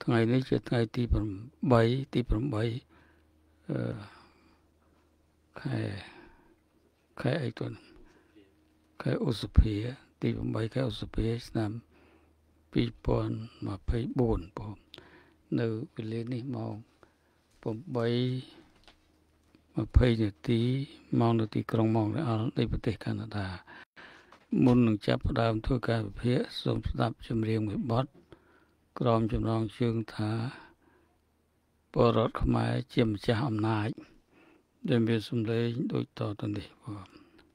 ថ្ងៃនេះជាថ្ងៃទី8ខែអីទៅខែឧសភាទី8ខែឧសភាឆ្នាំ2024បងនៅវេលានេះម៉ោង8:20នាទីម៉ោងនៅទីក្រុងម៉ោងរ៉ាល់នៃប្រទេសកាណាដាមុននឹងចាប់ផ្ដើមធ្វើការវិភាគសូមស្ដាប់ចម្រៀងមួយបទក្រោមចំណងជើងថាពលរដ្ឋខ្មែរជាម្ចាស់អំណាចដែលមានសម្លេងដូចតទៅនេះបង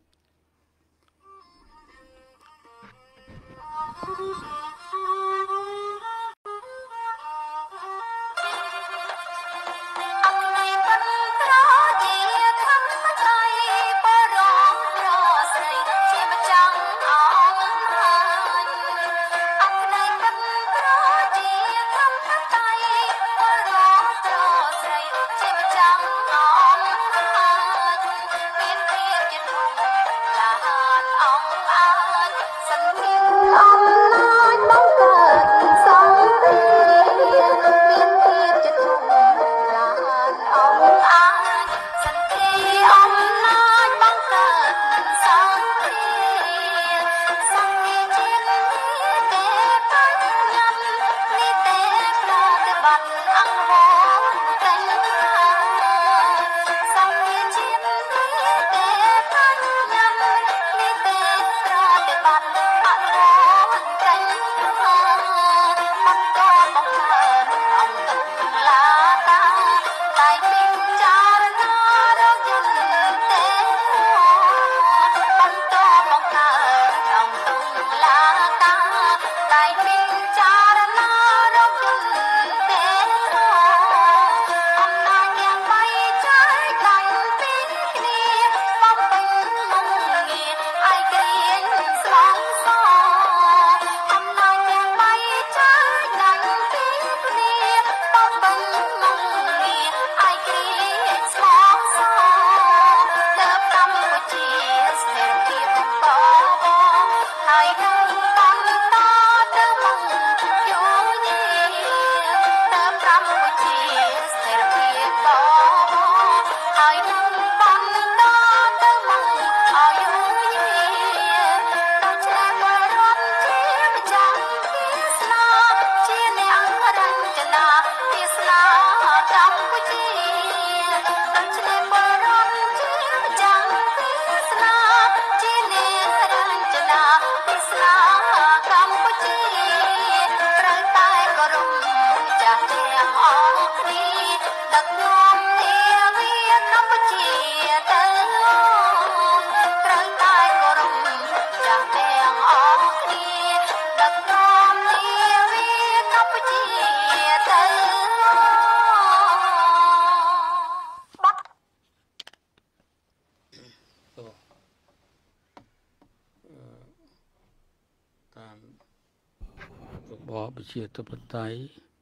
ជាតបតៃ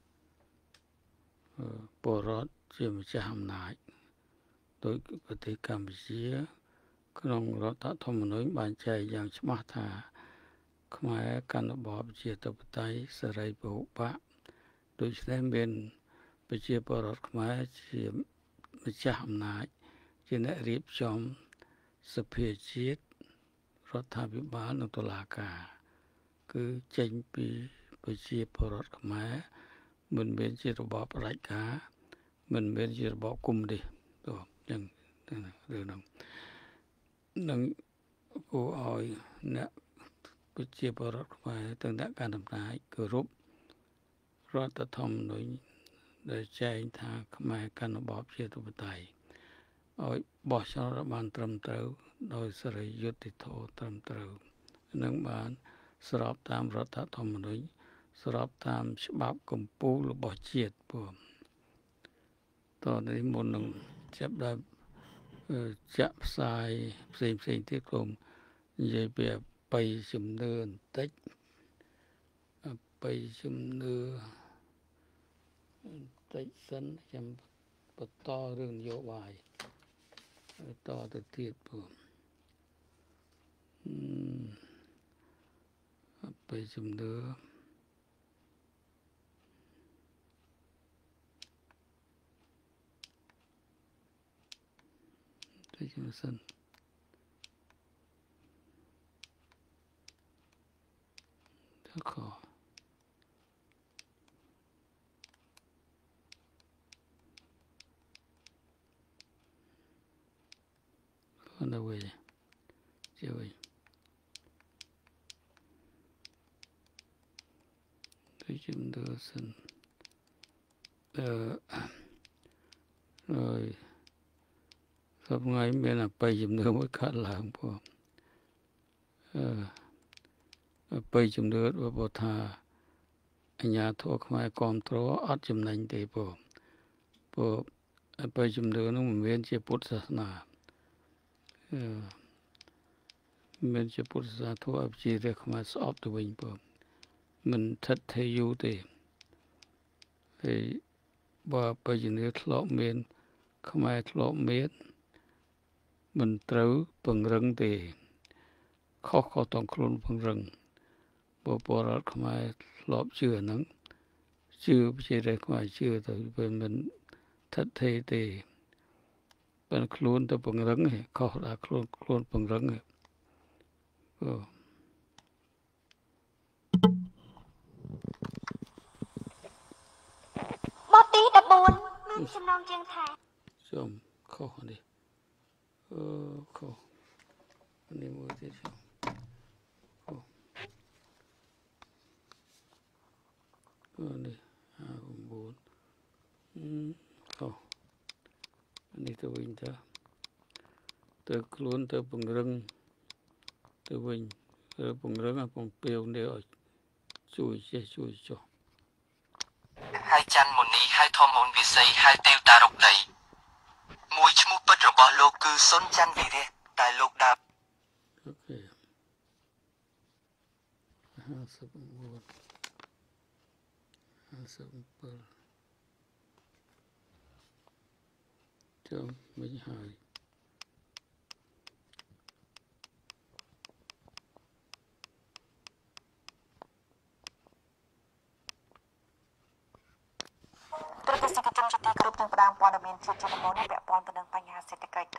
ពលរដ្ឋជាម្ចាស់អំណាចដោយប្រទេសកម្ពុជាក្នុងរដ្ឋធម្មនុញ្ញបានចែងយ៉ាងច្បាស់ថាខ្មែរកាន់របបជាតបតៃសេរីពហុបកដូច្នេះមានប្រជាពលរដ្ឋខ្មែរជាម្ចាស់អំណាចជាអ្នករៀបចំសភាជាតិរដ្ឋាភិបាលនិងតុលាការគឺចេញពីប្រជាពលរដ្ឋខ្មែរមិនមានជារបបផ្ដាច់ការមិនមានជារបបកុម្មុយនីសទៅចឹងរឿងហ្នឹងនឹងគួរឲ្យអ្នកប្រជាពលរដ្ឋខ្មែរទាំងអ្នកកាន់អំណាចគោរពរដ្ឋធម្មនុញ្ញដែលចែងថាខ្មែរកាន់របបជាធិបតេយ្យឲ្យបោះឆ្នោតបានត្រឹមត្រូវដោយសេរីយុត្តិធម៌ត្រឹមត្រូវនឹងបានស្របតាមរដ្ឋធម្មនុញ្ញស្របតាមច្បាប់កម្ពុជារបស់ជាតិពួកតនេះមុននឹងចាប់ដើមចាក់ផ្សាយផ្សេងទៀតគុំនិយាយពីអបិយជំនឿបន្តិចអបិយជំនឿបន្តិចសិនខ្ញុំបន្តរឿងនយោបាយតទៅទៀតពួកអបិយជំនឿ tôi chấm sân rất khó on the way chơi tôi chấm đưa sân rồi sắp ngày bên là bay chấm đưa mới cắt làm po bay chấm đưa và bộ thà anh nhà thuộc mai con tró ắt chấm nành để po bay chấm đưa nó miền chế Phậtศาสนาmiền chế Phậtศาสนาทั่วจีเรียกมาสอบตัวเองpo mình thật thấy yêu thì bà bây giờ nó lọ miền không ai lọ miền mình trâu bằng rừng thì khó toàn khuôn bằng rừng bỏ ra không ai lọ chưa nắng chưa bây giờ không ai chưa rồi bên mình thật thấy thì bên khuôn tới bằng rừng này khó là khuôn bằng rừng này Bóp tí đập buồn mình xin non chân thà chôm khó đi khó anh đi mua tiếp chôm đi 5 4 khó anh đi tớiវិញទៅខ្លួនទៅពង្រឹងទៅវិញពង្រឹងឲ្យពងពាវនេះឲ្យជួយចេះជួយចុះហើយច័ន្ទមុនីហើយធម្មអូនវិស័យហើយទេវតារុកដីមួយឈ្មោះពិតរបស់លោកគឺសុនច័ន្ទវិរៈតែលោកដើរអូខេ59 57ចូលមិញហើយទស្សនិកជនជាទីគោរពនឹងផ្ដើមព័ត៌មានជាជំនុំនេះពាក់ព័ន្ធទៅនឹងបញ្ហាសេដ្ឋកិច្ច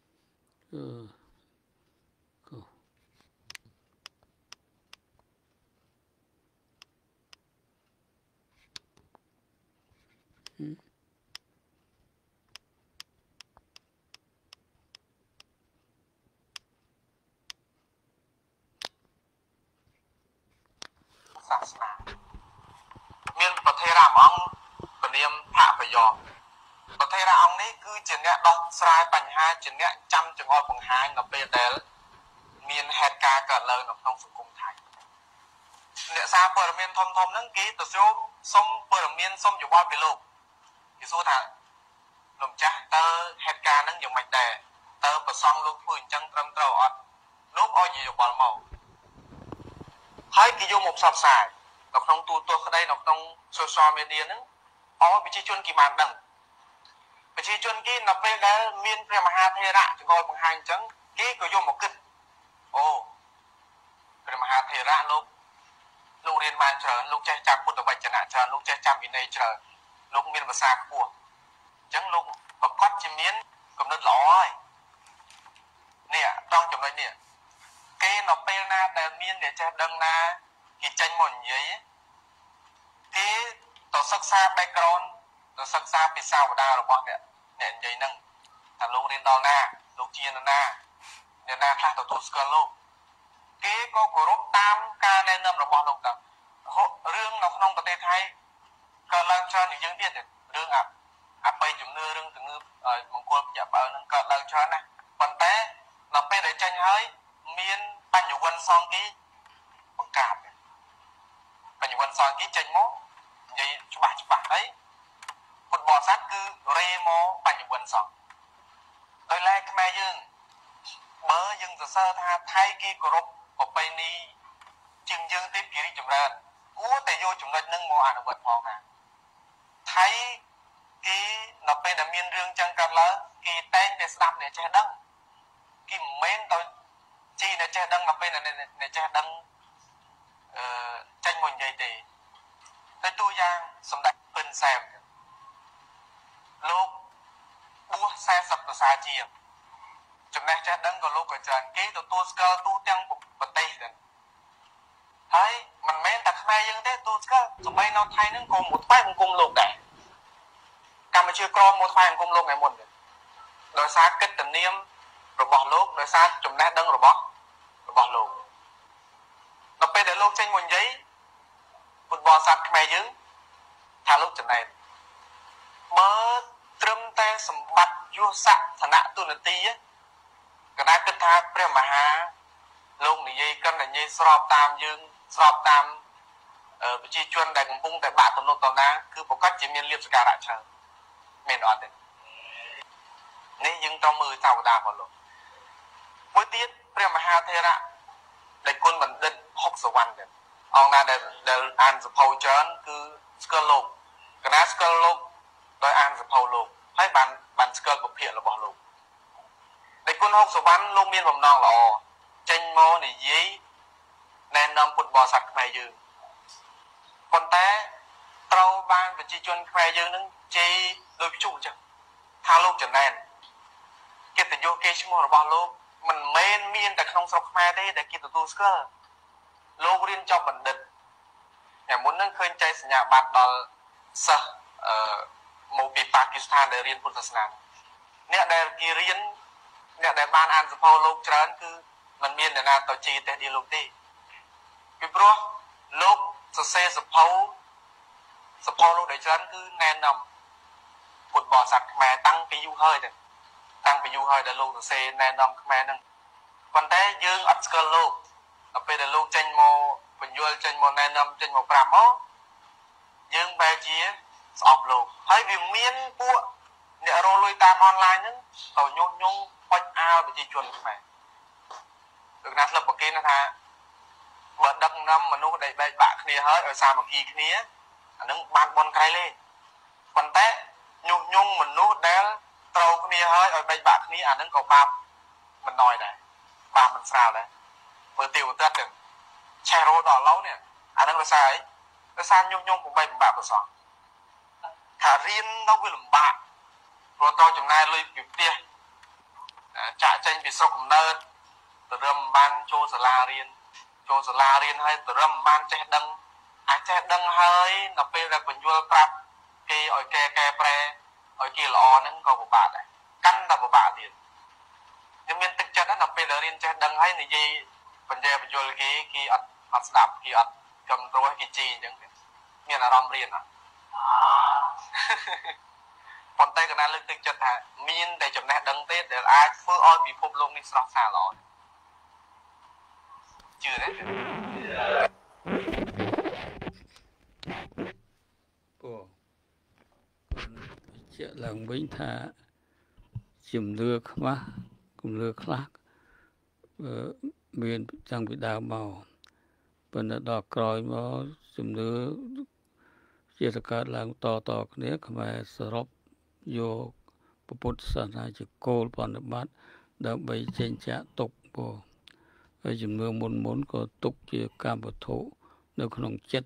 សាសនាមានប្រធេរាអង្គពនាមភៈបយោប្រធេរាអង្គនេះគឺជាអ្នកដោះស្រាយបញ្ហាជាអ្នកចាំចង្អុលបង្ហាញនៅពេលដែលមានហេតុការណ៍កើតឡើងនៅក្នុងសង្គមថៃអ្នកសារព័ត៌មានធំហ្នឹងគេទៅសុំព័ត៌មានសុំយោបល់ពីលោកគេសួរថាលោកចាស់តើហេតុការណ៍ហ្នឹងយ៉ាងម៉េចដែរតើប្រសងលោកធ្វើអញ្ចឹងត្រឹមត្រូវអត់លោកឲ្យយោបល់មកហើយគេយកមកផ្សព្វផ្សាយនៅក្នុងទូរទស្សន៍ក្តីនៅក្នុង social media ហ្នឹងឲ្យប្រជាជនគេបានដឹងប្រជាជនគេនៅពេលដែលមានព្រះមហាថេរៈចង្អុលបង្ហាញអញ្ចឹងគេក៏យកមកគិតអូព្រះមហាថេរៈលោករៀនបានច្រើនលោកចេះចាំពុទ្ធវចនៈច្រើនលោកចេះចាំវិន័យច្រើនលោកមានភាសាខ្ពស់អញ្ចឹងលោកប្រកាសជាមានគំនិតល្អហើយនេះត្រង់ចំណុចនេះគេនៅពេលណាដែលមានអ្នកចេះដឹងណាគេចេញមកនិយាយគេទៅសិក្សា background ទៅសិក្សាពីសាវតារបស់អ្នកនិយាយហ្នឹងថាលោករៀនដល់ណាលោកជានរណាអ្នកណាខ្លះទទួលស្គាល់លោកគេក៏គោរពតាមការណែនាំរបស់លោកតារឿងនៅក្នុងប្រទេសថៃកើតឡើងច្រើនជាងយើងទៀតរឿងអបិយជំនឿរឿងជំងឺមង្គលព្យាបាលនឹងកើតឡើងច្រើនណាស់ប៉ុន្តែនៅពេលដែលចេញហើយមានបញ្ញវន្តសង្ឃីបង្កើតបញ្ញវន្តសង្ឃីចេញមកនិយាយច្បាស់ហើយពុទ្ធបរិស័ទគឺរេមកបញ្ញវន្តសង្ឃដោយឡែកខ្មែរយើងបើយើងសរសើរថាថៃគេគោរពប្រពៃណីជាងយើងទេពីរីកចម្រើនគួរតែយកចំណុចហ្នឹងមកអនុវត្តផងណាថៃគេនៅពេលដែលមានរឿងចឹងកើតឡើងគេតែងតែស្ដាប់អ្នកចេះដឹងគេមិនមែនទៅជីអ្នកចេះដឹងនៅពេលអ្នកចេះដឹងចេញមកនិយាយទេទៅតួយ៉ាងសម្ដេចពិនសែមលោកបួស40ភាសាជាងចំណេះចេះដឹងក៏លោកក៏ច្រើនគេទទួលស្គាល់ទូទាំងប្រទេសដែរហើយមិនមែនតែខ្មែរយើងទេទទួលស្គាល់សម្បីនៅថៃហ្នឹងក៏មួយថ្វាយបង្គំលោកដែរកម្ពុជាក្រមួយថ្វាយបង្គំលោកឯមុនដែរដោយសារកិត្តិនាមរបស់លោកដោយសារចំណេះដឹងរបស់លោកដល់ពេលដែលលោកចេញមកនិយាយពុទ្ធបរិស័ទខ្មែរយើងថាលោកចំណេះបើត្រឹមតែសម្បត្តិយុស័ក្តិឋានៈទុនទីកណ្ដាលគិតថាព្រះមហាលោកនិយាយកាន់តែនិយាយស្របតាមយើងស្របតាមប្រជាជនដែលកំពុងតែបាក់ទំនុកតំណាងគឺប្រកាសជាមានលៀបសក្ការៈច្រើនមែនអត់ទេនេះយើងត្រូវមើលសាវតារបស់លោកមួយទៀតព្រះមហាថេរៈដែលគុណបណ្ឌិតហុកសវណ្ណដែរអង្គណាដែលអានសភៅច្រើនគឺស្គាល់លោកកណាស្គាល់លោកដោយអានសភៅលោកហើយបានស្គាល់ពភាករបស់លោកដែលគុណហុកសវណ្ណលោកមានបំណងល្អចេញមកនិយាយណែនាំពុទ្ធបរិស័ទខ្មែរយើងប៉ុន្តែត្រូវបានប្រជាជនខ្មែរយើងនឹងជេរដោយភ្ជុំអញ្ចឹងថាលោកចំណែនកិត្តិយសគេឈ្មោះរបស់លោកមិនមែនមានតែក្នុងស្រុកខ្មែរទេដែលគេទទួលស្គាល់លោករៀនចប់បណ្ឌិតតែមុននឹងឃើញចែកសញ្ញាបត្រដល់សិស្សមកពីប៉ាគីស្ថានដែលរៀនពុទ្ធសាសនាអ្នកដែលគេរៀនអ្នកដែលបានអានសភៅលោកច្រើនគឺមិនមានអ្នកណាទៅជាទេលោកទេពីព្រោះលោកសរសេរសភៅលោកដែលច្រើនគឺណែនាំពុទ្ធបរិស័ទខ្មែរតាំងពីយូរហើយដែលលោកសរសេរណែនាំខ្មែរហ្នឹងប៉ុន្តែយើងអត់ស្គាល់លោកដល់ពេលដែលលោកចេញមកបញ្យល់ចេញមកណែនាំចេញមកប្រាប់មកយើងបែរជាស្អប់លោកហើយវាមានពួកអ្នករលួយតាមអនឡាញហ្នឹងទៅញុះញង់ហុចអាលប្រជាជនខ្មែរដូចណាស្លឹកប្រគេនថាបើដឹកនាំមនុស្សដែលបែកបាក់គ្នាហើយឲ្យសាមគ្គីគ្នាអានឹងបានបនក្រៃលេប៉ុន្តែញុះញង់មនុស្សដែលត្រូវគ្នាហើយឲ្យបែកបាក់គ្នាអានឹងក៏បាបមិនណយដែរបាបមិនស្រាលដែរមើលទេវទត្តឆេះរោដល់ឡូវនេះអានឹងដោយសារអីដោយសារញុះញង់បំបែកបំបាក់ប្រសងថារៀនទៅវាលំបាកព្រោះតចំណាយលុយពីផ្ទះចាក់ចេញពីស្រុកកំណើតទៅរឹមបានចូលសាលារៀនហើយទៅរឹមបានចេះដឹងអាចចេះដឹងហើយដល់ពេលដែលបញ្យល់ប្រាប់គេឲ្យកែប្រែឲ្យគេល្អហ្នឹងក៏ពិបាកដែរកាន់តែពិបាកទៀតខ្ញុំមានទឹកចិត្តណាដល់ពេលដែលរៀនចេះដឹងហើយនិយាយបញ្យល់គេអត់ស្ដាប់គេអត់គ្រប់គ្រងគេជីអញ្ចឹងមានអារម្មណ៍រៀនអត់ប៉ុន្តែកណាលើកទឹកចិត្តថាមានតែចំណេះដឹងទេដែលអាចធ្វើឲ្យពិភពលោកនេះស្រស់ស្អាតល្អជឿទេជាក់ឡើងវិញថាជំនឿខ្មាស់គំនឿខ្លះមានតាំងពីដើមមកប៉ុន្តែដល់ក្រោយមកជំនឿជាតកើតឡើងតគ្នាខ្មែរសរុបយកពុទ្ធសាសនាជាគោលបប្រតិបត្តិដើម្បីចេញចាក់ទុកពោហើយជំនឿមុនក៏ទុកជាកម្មវត្ថុនៅក្នុងចិត្ត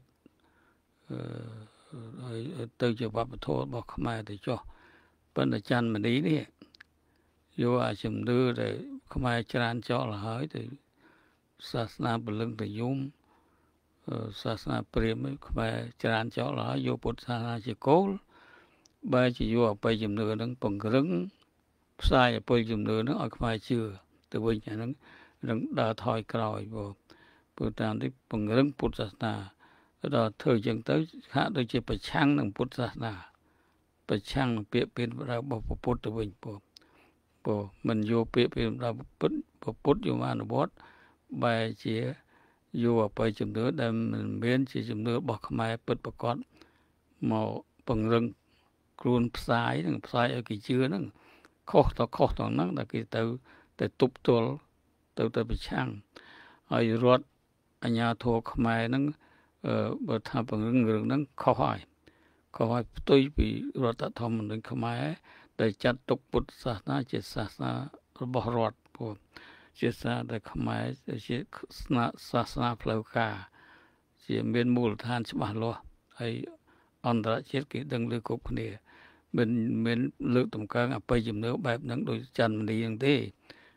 ហើយទៅជាវប្បធម៌របស់ខ្មែរទៅចុះប៉ុន្តែច័ន្ទមនីនេះយកអាជំនឿដែលខ្មែរច្រានចោលហើយទៅសាសនាពលឹងនិយមសាសនាព្រាហ្មណ៍ខ្មែរច្រានចោលហើយយកពុទ្ធសាសនាជាគោលបែរជាយកអបិយជំនឿនឹងពង្រឹងផ្សាយអបិយជំនឿនឹងឲ្យខ្មែរជឿទៅវិញអាហ្នឹងនឹងដើរថយក្រោយព្រោះតាមនេះពង្រឹងពុទ្ធសាសនាដល់ធ្វើអញ្ចឹងទៅហាក់ដូចជាប្រឆាំងនឹងពុទ្ធសាសនាប្រឆាំងនឹងពាក្យពេចន៍របស់ពុទ្ធទៅវិញព្រោះមិនយកពាក្យពេចន៍របស់ពុទ្ធយកអនុវត្តបែរជាយកអបិយជំនឿដែលមិនមានជាជំនឿរបស់ខ្មែរពិតប្រាកដមកពង្រឹងខ្លួនផ្សាយនឹងផ្សាយឲ្យគេជឿហ្នឹងខុសតហ្នឹងតែគេទៅទប់ទល់ទៅប្រឆាំងហើយរដ្ឋអាជ្ញាធរខ្មែរហ្នឹងបើថាពង្រឹងរឿងហ្នឹងខុសហើយផ្ទុយពីរដ្ឋធម្មនុញ្ញខ្មែរដែលចាត់ទុកពុទ្ធសាសនាជាសាសនារបស់រដ្ឋព្រោះជាសាសនាដែលខ្មែរជាសាសនាផ្លូវការជាមានមូលដ្ឋានច្បាស់លាស់ហើយអន្តរជាតិគេដឹងលើគ្រប់គ្នាមិនលើកតម្កើងអបិយជំនឿបែបហ្នឹងដោយច័ន្ទមនីហ្នឹងទេ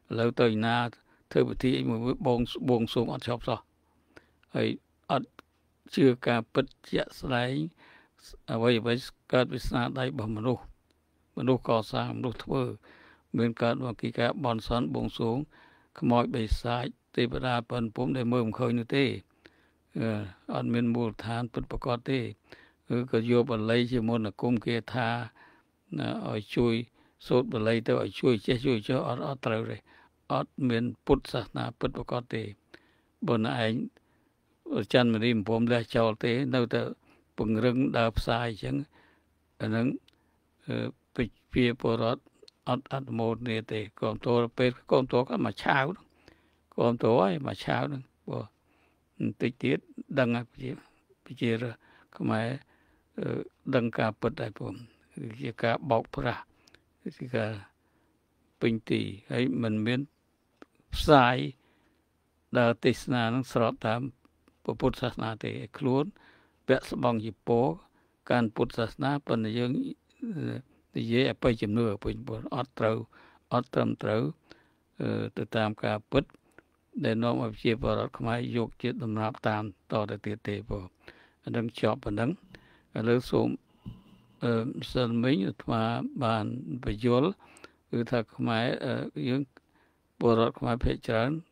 lâu tới na thưa bậc thị một buông xuống ở chóp sao ấy ở chưa cả bật chẹt lấy vậy các vị sa đại bảo mà nô cò sa nô thưa miền cả và kỳ cả bòn sắn buông xuống mọi bề sai tây bờ đa phầnผมได้มือเคยนึกเต้อันเป็นมูลฐานเป็นประกอบเต้ก็โยบอะไรที่มันกุมเกธาเอาช่วยสูตรอะไรแต่เอาช่วยเจ้าอัดเตาเลยอัดเป็นพุทธศาสนาเป็นประกอบเต้บนไอ้จันมันริมผมได้เจ้าเต้นั่นแต่ปุ่งเรื่องดาบสายจังอันนั้นไปเพียบรอดอัดโมดเนี่ยเต้ก่อนตัวเป็นก่อนตัวก็มาเช้าก่อนตัวมาเช้านึงบ่ติดติดดังอ่ะพี่เจอก็หมายดังกาเปิดได้ผมคือกาบอกพระคือกาปิงตีให้มันเหมือนสายดาติสนานั้นสอบตามพระพุทธศาสนาเตะคล้วนเปะสบองยิโปการพุทธศาสนาเป็นยังเยอะไปจำเนื้อเป็นบทอัดเตาอัดตรมเตาติดตามการพุทธได้น้อมเอาเชียบรอดขมายยกจิตดำนับตามต่อแต่เตะพอดังชอบดังแล้วส่งสมัยมาบานประโยชน์คือถ้าขมายยังบรอดขมายเพชรจัน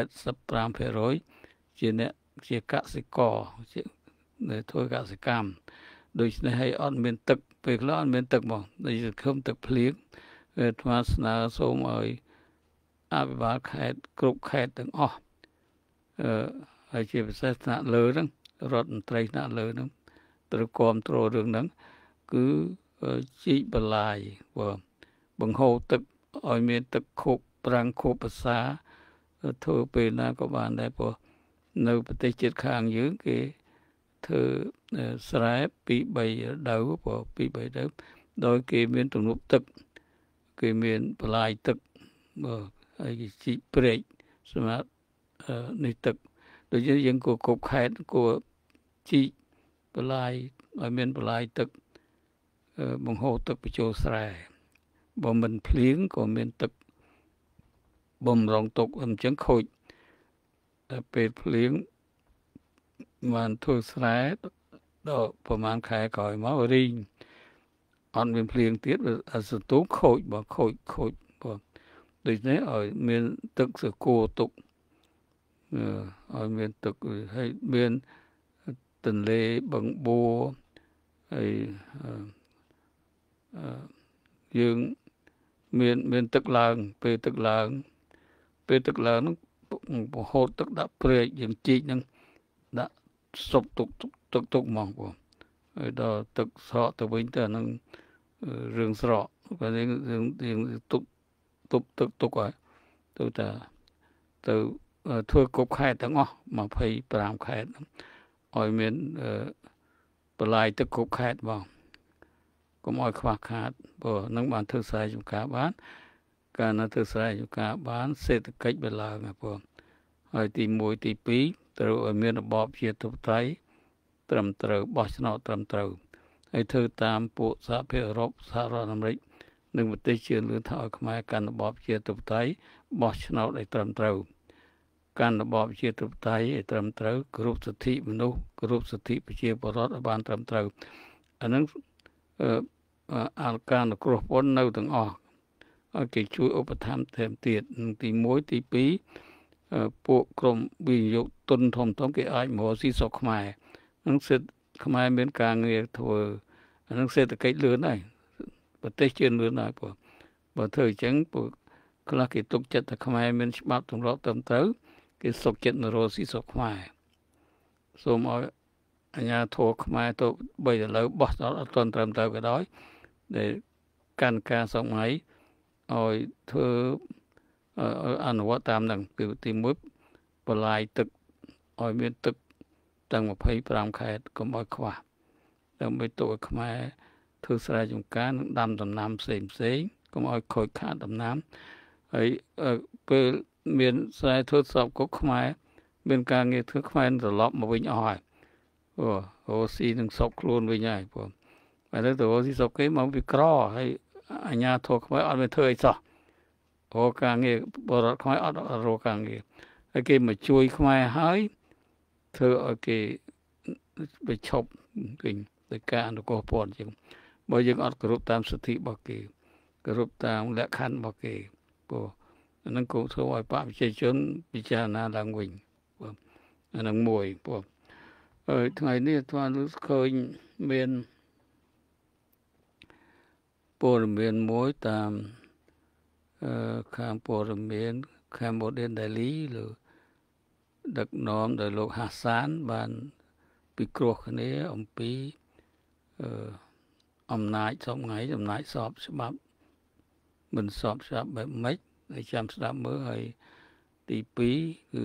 80% ជាអ្នកជាកសិករនៅធ្វើកសិកម្មដូច្នេះឲ្យអត់មានទឹកពេលខ្លះអត់មានទឹកមកដូចឃើញទឹកភ្លៀងថ្មស្នើសូមឲ្យអភិបាលខេត្តគ្រប់ខេត្តទាំងអស់ហើយជាពិសេសថ្នាក់លើហ្នឹងរដ្ឋមន្ត្រីថ្នាក់លើហ្នឹងត្រូវគ្រប់គ្រងរឿងហ្នឹងគឺជីកបន្លាយបង្ហូរទឹកឲ្យមានទឹកខូបប្រាំងខូបភាសាធ្វើពេលណាក៏បានដែរព្រោះនៅប្រទេសជិតខាងយើងគេធ្វើស្រែពី3ដៅព្រោះពី3ដៅដោយគេមានទំនប់ទឹកគេមានបន្លាយទឹកហើយគេជីកព្រែកសម្រាប់នេះទឹកដូចយើងគួរគ្រប់ខេត្តគួរជីកបន្លាយឲ្យមានបន្លាយទឹកបង្ហូរទឹកបញ្ចូលស្រែបើមិនភ្លៀងក៏មានទឹកបំរុងទុកអញ្ចឹងខូចតែពេលភ្លៀងបានធ្វើស្រែដល់ប្រហែលខែក្រោយមករីងអត់មានភ្លៀងទៀតសន្ទុះខូចបើខូចបើដូច្នេះឲ្យមានទឹកសកួរទុកឲ្យមានទឹកហើយមានទន្លេបឹងបួរហើយយើងមានទឹកឡើងពេលទឹកឡើងហ្នឹងបង្ហូរទឹកដាក់ព្រែកយើងជីកហ្នឹងដាក់សុបទុកហ្មងបងហើយដល់ទឹកស្រកទៅវិញទៅហ្នឹងរឿងស្រកបើយើងទុកហើយទៅតែទៅធ្វើគ្រប់ខេត្តទាំងអស់25ខេត្តហ្នឹងឲ្យមានបន្លាយទឹកគ្រប់ខេត្តបងកុំឲ្យខ្វះខាតព្រោះនឹងបានធ្វើស្រែចម្ការបានកាលណាធ្វើស្រែចម្ការបានសេដ្ឋកិច្ចវាឡើងព្រោះហើយទី1ទី2ត្រូវឲ្យមានរបបជាធិបតេយ្យត្រឹមត្រូវបោះឆ្នោតត្រឹមត្រូវហើយធ្វើតាមពួកសហភាពអឺរ៉ុបសហរដ្ឋអាមេរិកនិងប្រទេសជឿនលឿនថាឲ្យខ្មែរកាន់របបជាធិបតេយ្យបោះឆ្នោតឲ្យត្រឹមត្រូវកាន់របបជាធិបតេយ្យឲ្យត្រឹមត្រូវគ្រប់សិទ្ធិមនុស្សគ្រប់សិទ្ធិប្រជាពលរដ្ឋឲ្យបានត្រឹមត្រូវអានឹងអលការនគ្រោះពន្ធនៅទាំងអស់ឲ្យគេជួយឧបត្ថម្ភថែមទៀតទី1ទី2ពួកក្រុមវិនិយោគទុនធំគេអាចមកស៊ីស្រុកខ្មែរនឹងសិទ្ធិខ្មែរមានការងារធ្វើអានឹងសេដ្ឋកិច្ចលឿនហើយប្រទេសជឿនលឿនហើយបើធ្វើអញ្ចឹងពួកខ្លះគេទុកចិត្តថាខ្មែរមានច្បាប់ទម្លាប់ត្រឹមត្រូវគេសុខចិត្តនរោស៊ីស្រុកខ្មែរសូមឲ្យអញ្ញាធរខ្មែរទៅ3ឥឡូវបោះដល់អត់ទាន់ត្រឹមត្រូវក៏ដោយដែលកាន់ការសម័យឲ្យធ្វើអនុវត្តតាមនឹងគឺទី1បន្លាយទឹកឲ្យមានទឹកទាំង25ខេត្តកុំឲ្យខ្វះដើម្បីទុកឲ្យខ្មែរធ្វើស្រែចម្ការនិងដាំដំណាំផ្សេងកុំឲ្យខូចខាតដំណាំហើយពេលមានស្រែធ្វើសពគុកខ្មែរមានការងារធ្វើខ្មែរត្រឡប់មកវិញអស់ហើយអូស៊ីនឹងសពខ្លួនវិញហើយព្រោះតែទៅអូស៊ីសពគេមកវាក្រហើយអញ្ញាធរខ្មែរអត់មានធ្វើអីសោះរកការងារបរិបទខ្មែរអត់រកការងារហើយគេមកជួយខ្មែរហើយធ្វើឲ្យគេទៅឈប់វិញដោយការអនុគ្រោះពន្ធជាងបើយើងអត់គោរពតាមសិទ្ធិរបស់គេគោរពតាមលក្ខខណ្ឌរបស់គេព្រោះអានឹងគោធ្វើឲ្យបព្វជិជនពិចារណាឡើងវិញបាទអានឹងមួយព្រោះថ្ងៃនេះអាត្មាលើកឃើញមានព័ត៌មានមួយតាមខាងព័ត៌មាន Cambodia Daily លើដឹកនាំដោយលោកហាសានបានពិគ្រោះគ្នាអំពីអំណាចសពថ្ងៃអំណាចស្របច្បាប់មិនស្របច្បាប់បែបម៉េចហើយចាំស្ដាប់មើលហើយទី2គឺ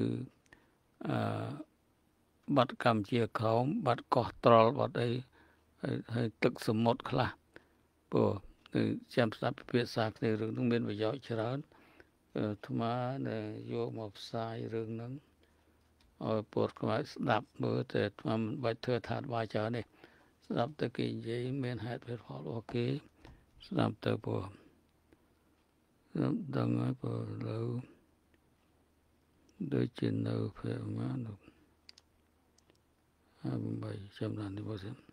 បាត់កម្ពុជាក្រោមបាត់កោះត្រល់បាត់អីហើយទឹកសមុទ្រខ្លះព្រោះគឺចាំស្ដាប់ពិភាក្សាគ្នារឿងនោះមានប្រយោជន៍ច្រើនអាត្មាដែលយកមកផ្សាយរឿងហ្នឹងឲ្យពលរដ្ឋខ្មែរស្ដាប់មើលតែអាត្មាមិនបាច់ធ្វើថាត់វាច្រើននេះស្ដាប់ទៅគេនិយាយមានហេតុផលរបស់គេស្ដាប់ទៅព្រោះដឹងហើយព្រោះលើដូចជានៅពេលមកហើយចាំដល់នេះមកសិន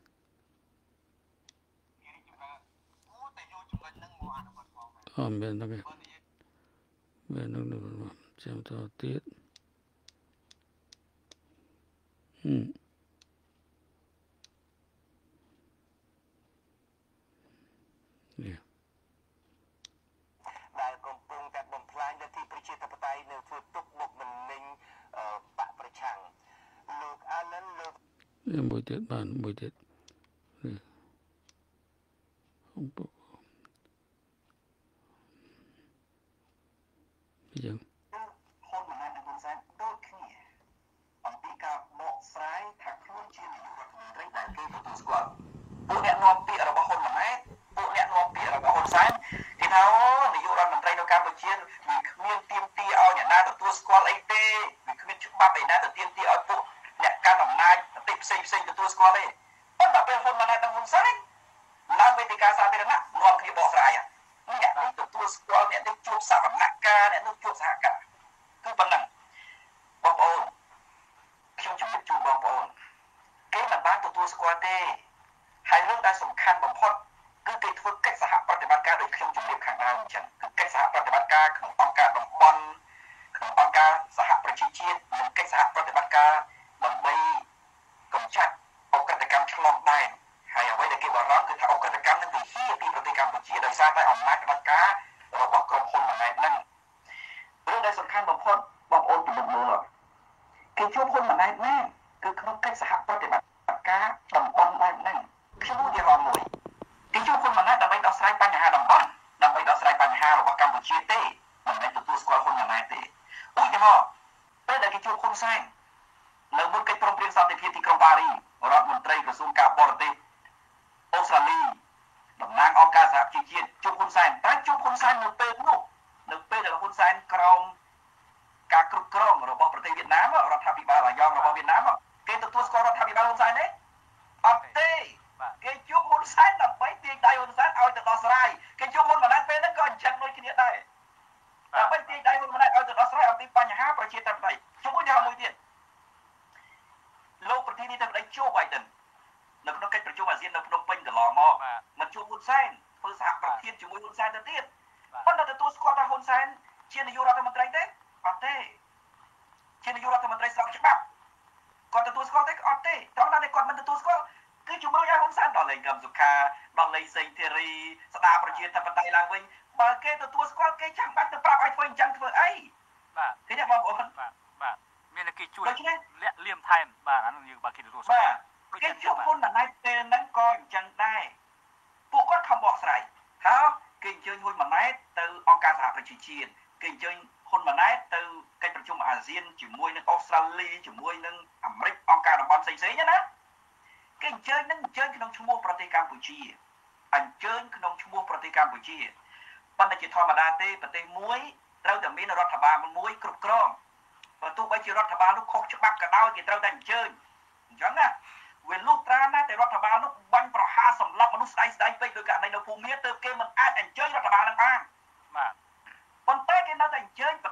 មានហ្នឹងមានហ្នឹងចាំតទៀតដែលកំពុងតែបំផ្លាញលទ្ធិប្រជាធិបតេយ្យនៅធ្វើទុកបុកម្នេញបកប្រឆាំងលោកអាឡិនលើកមួយទៀតបានមួយទៀតយ៉ាងហ៊ុនម៉ាណែតនិងហ៊ុនសែនដូចគ្នាអំពីការបកស្រាយថាខ្លួនជានាយករដ្ឋមន្ត្រីដែលគេទទួលស្គាល់ពួកអ្នកនាំពាក្យរបស់ហ៊ុនម៉ាណែតពួកអ្នកនាំពាក្យរបស់ហ៊ុនសែនគេថានាយករដ្ឋមន្ត្រីនៅកម្ពុជាវាគ្មានទាមទារឲ្យអ្នកណាទទួលស្គាល់អីទេវាគ្មានច្បាប់អីណាទៅទាមទារឲ្យពួកអ្នកកាន់អំណាចប្រទេសផ្សេងទទួលស្គាល់ទេប៉ុន្តែពេលហ៊ុនម៉ាណែតនិងហ៊ុនសែនឡើងវេទិកាសាធារណៈនាំគ្នាបកស្រាយអ្នកនេះទទួលស្គាល់អ្នកនេះជួបសវនកម្មអ្នកនោះជួបសហការគឺប៉ុណ្ណឹងបងប្អូនខ្ញុំជម្រាបជូនបងប្អូនគេមិនបានទទួលស្គាល់ទេហើយរឿងដែលសំខាន់បំផុតគឺគេធ្វើកិច្ចសហប្រតិបត្តិការដោយខ្ញុំជម្រាបខាងដើមអញ្ចឹងគឺកិច្ចសហប្រតិបត្តិការក្នុងអង្គការតំបន់ក្នុងអង្គការសហប្រជាជាតិនិងកិច្ចសហប្រតិបត្តិការដើម្បីកម្ចាត់អក្រិតកម្មឆ្លងដែនហើយអ្វីដែលគេបារម្ភគឺថាអក្រិតកម្មនឹងវិហារពីប្រទេសកម្ពុជាដោយសារតែអំណាចផ្ដាច់ការរបស់ក្រុមហ៊ុនម៉ាណែតហ្នឹងរឿងដែលសំខាន់បំផុតបងប្អូនពិនិត្យមើលគេជួបហ៊ុនម៉ាណែតណាគឺក្នុងកិច្ចសហប្រតិបត្តិការតំបន់ដែនហ្នឹងខ្ញុំឧទាហរណ៍មួយគេជួបហ៊ុនម៉ាណែតដើម្បីដោះស្រាយបញ្ហាតំបន់ដើម្បីដោះស្រាយបញ្ហារបស់កម្ពុជាទេមិនមែនទទួលស្គាល់ហ៊ុនម៉ាណែតទេឧទាហរណ៍ពេលដែលគេជួបហ៊ុនសែននៅមុនកិច្ចព្រមព្រៀងសន្តិភាពទីក្រុងប៉ារីរដ្ឋមន្ត្រីក្រសួងការបរទេសអូស្ត្រាលីតំណាងអង្គការសហប្រជាជាតិជួបហ៊ុនសែនតែជួបហ៊ុនសែននៅពេលនោះនៅពេលដែលហ៊ុនសែនក្រោមការគ្រប់គ្រងរបស់ប្រទេសវៀតណាមរដ្ឋាភិបាលអាយ៉ងរបស់វៀតណាមគេទទួលស្គាល់រដ្ឋាភិបាលហ៊ុនសែនទេអត់ទេគេជួបហ៊ុនសែនដើម្បីទាញដៃហ៊ុនសែនឲ្យទៅដោះស្រាយគេជួបហ៊ុនម៉ាណែតពេលហ្នឹងក៏អញ្ចឹងដូចគ្នាដែរដើម្បីទាញដៃហ៊ុនម៉ាណែតឲ្យទៅដោះស្រាយអំពីបញ្ហាប្រជាធិបតេយ្យខ្ញុំឧទាហរណ៍មួយទៀតលោកប្រធានាធិបតីជូបៃដិននៅក្នុងកិច្ចប្រជុំអាស៊ាននៅភ្នំពេញកន្លងមកមិនជួបហ៊ុនសែនធ្វើសហប្រធានជាមួយហ៊ុនសែនទៅទៀតប៉ុន្តែទទួលស្គាល់ថាហ៊ុនសែនជានាយករដ្ឋមន្ត្រីទេអត់ទេជានាយករដ្ឋមន្ត្រីស្របច្បាប់គាត់ទទួលស្គាល់ទេអត់ទេត្រង់ណាដែលគាត់មិនទទួលស្គាល់គឺជំរុញឲ្យហ៊ុនសែនដល់លេងកឹមសុខាដល់លេងសេងធីរីស្ដារប្រជាធិបតេយ្យឡើងវិញបើគេទទួលស្គាល់គេចាំបាច់ទៅប្រាប់ឲ្យធ្វើអញ្ចឹងធ្វើអីបាទឃើញទេបងប្អូនបាទមានតែគេជួយលាក់លៀមថែមបាទអានោះយើងបើគេទទួលស្គាល់គេជួបហ៊ុនម៉ាណែតពេលហ្នឹងក៏អញ្ចឹងដែរពួកគាត់ខំបកស្រាយថាគេអញ្ជើញហ៊ុនម៉ាណែតទៅអង្គការសហប្រជាជាតិគេអញ្ជើញហ៊ុនម៉ាណែតទៅកិច្ចប្រជុំអាស៊ានជាមួយនឹងអូស្ត្រាលីជាមួយនឹងអាមេរិកអង្គការតំបន់ផ្សេងៗណាគេអញ្ជើញនឹងអញ្ជើញក្នុងឈ្មោះប្រទេសកម្ពុជាអញ្ជើញក្នុងឈ្មោះប្រទេសកម្ពុជាប៉ុន្តែជាធម្មតាទេប្រទេសមួយត្រូវតែមានរដ្ឋបាលមួយគ្រប់គ្រងបើទោះបីជារដ្ឋបាលនោះខុសច្បាប់ក៏ដោយគេត្រូវតែអញ្ជើញអញ្ចឹងណាវាលុះត្រាណាតែរដ្ឋបាលនោះបាញ់ប្រហារសម្លាប់មនុស្សស្ដាយពេកដោយករណីនៅភូមិមាទើបគេមិនអាចអញ្ជើញរដ្ឋបាលនឹងបានបាទប៉ុន្តែគេ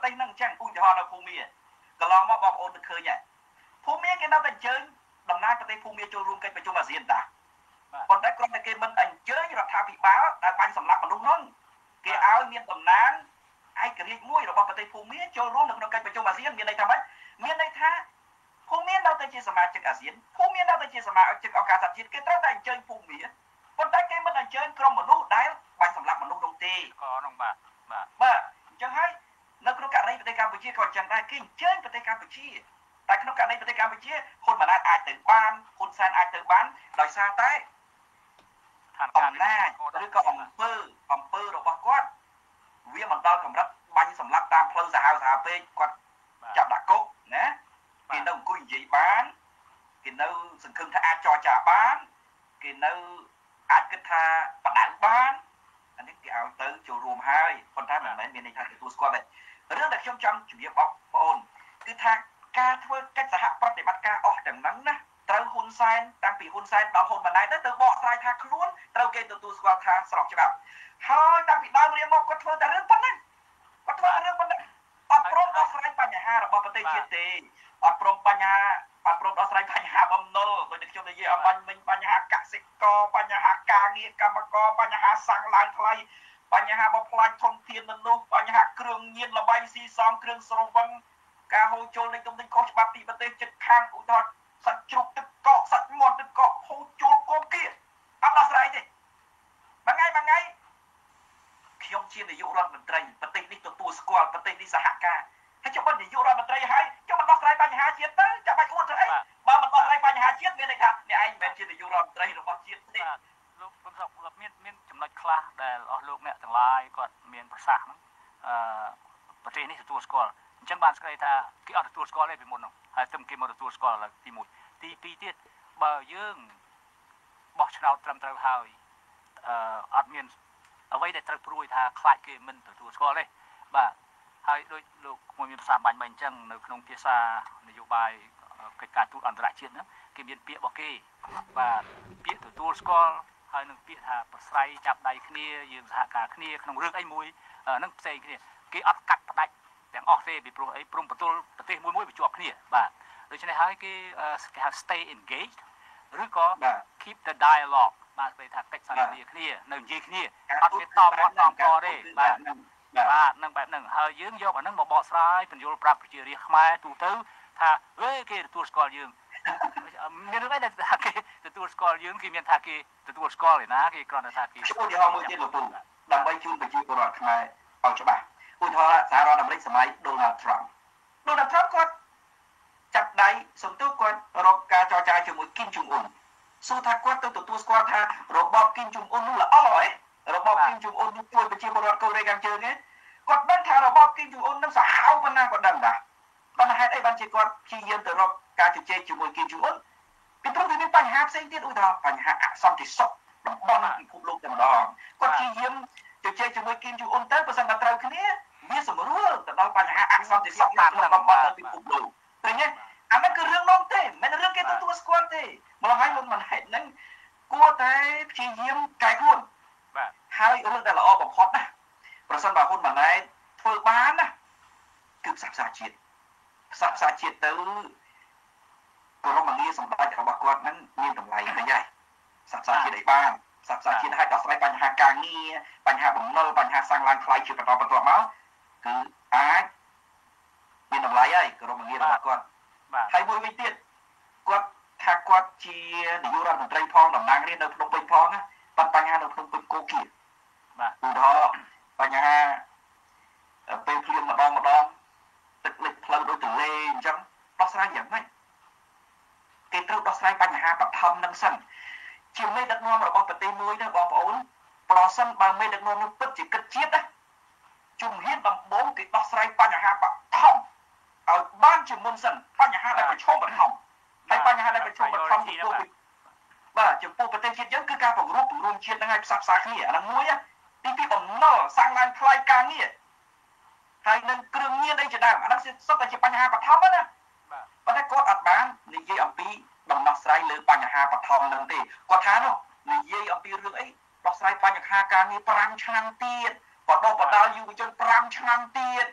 ទេសហ្នឹងអញ្ចឹងឧទាហរណ៍នៅភូមាកន្លងមកបងប្អូនទៅឃើញហើយភូមាគេនៅតែអញ្ជើញតំណាងប្រទេសភូមាចូលរួមកិច្ចប្រជុំអាស៊ានតាប៉ុន្តែគ្រាន់តែគេមិនអញ្ជើញរដ្ឋាភិបាលដែលបាញ់សម្លាប់មនុស្សនោះគេឲ្យមានតំណាងឯករាជ្យមួយរបស់ប្រទេសភូមាចូលរួមនៅក្នុងកិច្ចប្រជុំអាស៊ានមានន័យថាម៉េចមានន័យថាភូមានៅតែជាសមាជិកអាស៊ានភូមានៅតែជាសមាជិកអង្គការសហជាតិគេត្រូវតែអញ្ជើញភូមាប៉ុន្តែគេមិនអញ្ជើញក្រុមមនុស្សដែលបាញ់សម្លាប់មនុស្សនោះទេក៏នោះបាទអញ្ចឹងហើយនៅក្នុងករណីប្រទេសកម្ពុជាក៏អញ្ចឹងដែរគេអញ្ជើញប្រទេសកម្ពុជាតែក្នុងករណីប្រទេសកម្ពុជាហ៊ុនម៉ាណែតអាចទៅបានហ៊ុនសែនអាចទៅបានដោយសារតែអំណាចឬក៏អំពើរបស់គាត់វាមិនដល់កម្រិតបាញ់សម្លាប់តាមផ្លូវសាហាវពេកគាត់ចាប់ដាក់គុកណាគេនៅអង្គុយនិយាយបានគេនៅសង្ឃឹមថាអាចចរចាបានគេនៅអាចគិតថាបដៅបានអានេះគេឲ្យទៅចូលរួមហើយប៉ុន្តែមិនមែនមានន័យថាទទួលស្គាល់ទេរឿងដែលខ្ញុំចង់ជម្រាបបងប្អូនគឺថាការធ្វើកិច្ចសហប្រតិបត្តិការអស់ទាំងហ្នឹងណាត្រូវហ៊ុនសែនតាំងពីហ៊ុនសែនដល់ហ៊ុនម៉ាណែតទៅបកស្រាយថាខ្លួនត្រូវគេទទួលស្គាល់ថាស្របច្បាប់ហើយតាំងពីដើមរៀងមកគាត់ធ្វើតែរឿងប៉ុណ្ណឹងអត់ព្រមដោះស្រាយបញ្ហារបស់ប្រទេសជាតិទេអត់ព្រមដោះស្រាយបញ្ហាបំណុលដូចតែខ្ញុំនិយាយអំបញ្ញមិញបញ្ហាកសិករបញ្ហាការងារកម្មករបញ្ហាសាំងឡើងថ្លៃបញ្ហាបំផ្លាញធនធានមនុស្សបញ្ហាគ្រឿងញៀនល្បែងស៊ីសងគ្រឿងស្រវឹងការហូរចូលនៃទំនិញខុសច្បាប់ពីប្រទេសជិតខាងឧទាហរណ៍សាច់ជ្រូកទឹកកកសាច់មាន់ទឹកកកហូរចូលកូនគាអត់ដោះស្រាយទេមួយថ្ងៃខ្ញុំជានាយករដ្ឋមន្ត្រីប្រទេសនេះទទួលស្គាល់ប្រទេសនេះសហការហើយចាំបាច់នាយករដ្ឋមន្ត្រីហើយខ្ញុំមិនដោះស្រាយបញ្ហាជាតិទៅចាំបាច់អួតទៅអីបើមិនដោះស្រាយបញ្ហាជាតិមានន័យថាអ្នកឯងមិនមែនជានាយករដ្ឋមន្ត្រីរបស់ជាតិទេលោកពឹងសុខមានចំណុចខ្លះដែលអស់លោកអ្នកទាំងឡាយគាត់មានប្រសាសន៍ហ្នឹងប្រទេសនេះទទួលស្គាល់អញ្ចឹងបានស្គាល់ថាគេអត់ទទួលស្គាល់ទេពីមុនហ្នឹងហើយទៅគេមកទទួលស្គាល់ទី1ទី2ទៀតបើយើងបោះឆ្នោតត្រឹមត្រូវហើយអត់មានអ្វីដែលត្រូវព្រួយថាខ្លាចគេមិនទទួលស្គាល់ទេបាទហើយដូចលោកមួយមានប្រសាសន៍បាញ់អញ្ចឹងនៅក្នុងភាសានយោបាយកិច្ចការទូតអន្តរជាតិហ្នឹងគេមានពាក្យរបស់គេបាទពាក្យទទួលស្គាល់ហើយនឹងពាក្យថាប្រស្រ័យចាប់ដៃគ្នាយើងសហការគ្នាក្នុងរឿងអីមួយហ្នឹងផ្សេងគ្នាគេអត់កាត់ផ្ដាច់ទាំងអស់ទេពីព្រោះអីព្រមបន្ទល់ប្រទេសមួយបញ្ជាប់គ្នាបាទដូច្នេះហើយគេហៅ stay engaged ឬក៏ keep the dialogue បាទគេថាកិច្ចសន្ទនាគ្នានៅនិយាយគ្នាអត់មានតមាត់តកទេបាទនឹងបែបហ្នឹងហើយយើងយកអាហ្នឹងមកបកស្រាយបញ្យល់ប្រាប់ប្រជារាស្ត្រខ្មែរទូទៅថាគេទទួលស្គាល់យើងមានរឿងអីដែលថាគេទទួលស្គាល់យើងគេមានថាគេទទួលស្គាល់ឯណាគេគ្រាន់តែថាគេឧទាហរណ៍មួយទៀតលោកពូដើម្បីជូនប្រជាពលរដ្ឋខ្មែរឲ្យច្បាស់ឧទាហរណ៍សហរដ្ឋអាមេរិកសម័យ Donald Trump គាត់ចាប់ដៃសំទោសគាត់រកការចរចាជាមួយគីមចុងអ៊ុនសួរថាគាត់ទៅទទួលស្គាល់ថារបបគីមចុងអ៊ុននោះល្អហ៎របបគីមចុងអ៊ុននេះជួយប្រជាពលរដ្ឋកូរ៉េខាងជើងទេគាត់ដឹងថារបបគីមចុងអ៊ុននឹងសាហាវប៉ុណ្ណាគាត់ដឹងដែរប៉ុន្តែហេតុអីបានជាគាត់ព្យាយាមទៅរកការជជែកជាមួយគីមចុងអ៊ុនពីព្រោះវាមានបញ្ហាផ្សេងទៀតឧទាហរណ៍បញ្ហាអសន្តិសុខតំបន់ពិភពលោកតែម្ដងគាត់ព្យាយាមជជែកជាមួយគីមចុងអ៊ុនទៅបើសិនតែត្រូវគ្នាវាសម្រួលទៅដល់បញ្ហាអសន្តិសុខនៅក្នុងតំបន់ពិភពលោកឃើញទេអានោះគឺរឿងនោះទេមិនរឿងគេទទួលស្គាល់ទេម្ល៉េះហើយមិនហេតុហ្នឹងគួរតែព្យាយាមកែខ្លួនបាទហើយរឿងដែលល្អបំផុតណាប្រសិនបើហ៊ុនម៉ាណែតធ្វើបានណាគឺផ្សះផ្សាជាតិទៅក្រមងារសម្ដេចរបស់គាត់ហ្នឹងមានតម្លៃទៅហើយផ្សះផ្សាជាតិឲ្យបានផ្សះផ្សាជាតិឲ្យដោះស្រាយបញ្ហាការងារបញ្ហាបំណុលបញ្ហាសាំងឡើងថ្លៃជាបន្តបន្ទាប់មកគឺអាចមានតម្លៃហើយក្រមងាររបស់គាត់ហើយមួយវិញទៀតគាត់ថាគាត់ជានាយករដ្ឋមន្ត្រីផងតំណាងរាស្ត្រនៅភ្នំពេញផងណាបាត់បញ្ហានៅភ្នំពេញគោគាបាទឧទាហរណ៍បញ្ហាពេលភ្លៀងម្ដងទឹកលិចផ្លូវដូចទន្លេអញ្ចឹងដោះស្រាយយ៉ាងម៉េចគេត្រូវដោះស្រាយបញ្ហាបឋមនឹងសិនជាមេដឹកនាំរបស់ប្រទេសមួយណាបងប្អូនប្រសិនបើមេដឹកនាំនោះពិតជាគិតជាតិណាជំហានដំបូងគេដោះស្រាយបញ្ហាបឋមឲ្យបានជាមុនសិនបញ្ហាដែលប្រឈមបឋមហើយបញ្ហាដែលប្រឈមបឋមចំពោះចំពោះប្រទេសជាតិយើងគឺការពង្រួមជាតិហ្នឹងឲ្យផ្សះផ្សាគ្នាអាហ្នឹងមួយទីពីរបំណុលសាំងឡើងថ្លៃការងារហើយនឹងគ្រឿងញៀនអីជាដើមអាហ្នឹងសុទ្ធតែជាបញ្ហាបឋមណាប៉ុន្តែគាត់អត់បាននិយាយអំពីដំណោះស្រាយលើបញ្ហាបឋមហ្នឹងទេគាត់ថានោះនិយាយអំពីរឿងអីដោះស្រាយបញ្ហាការងារ5ឆ្នាំទៀតបដោះបដាលយុវជន5ឆ្នាំទៀតបញ្ហា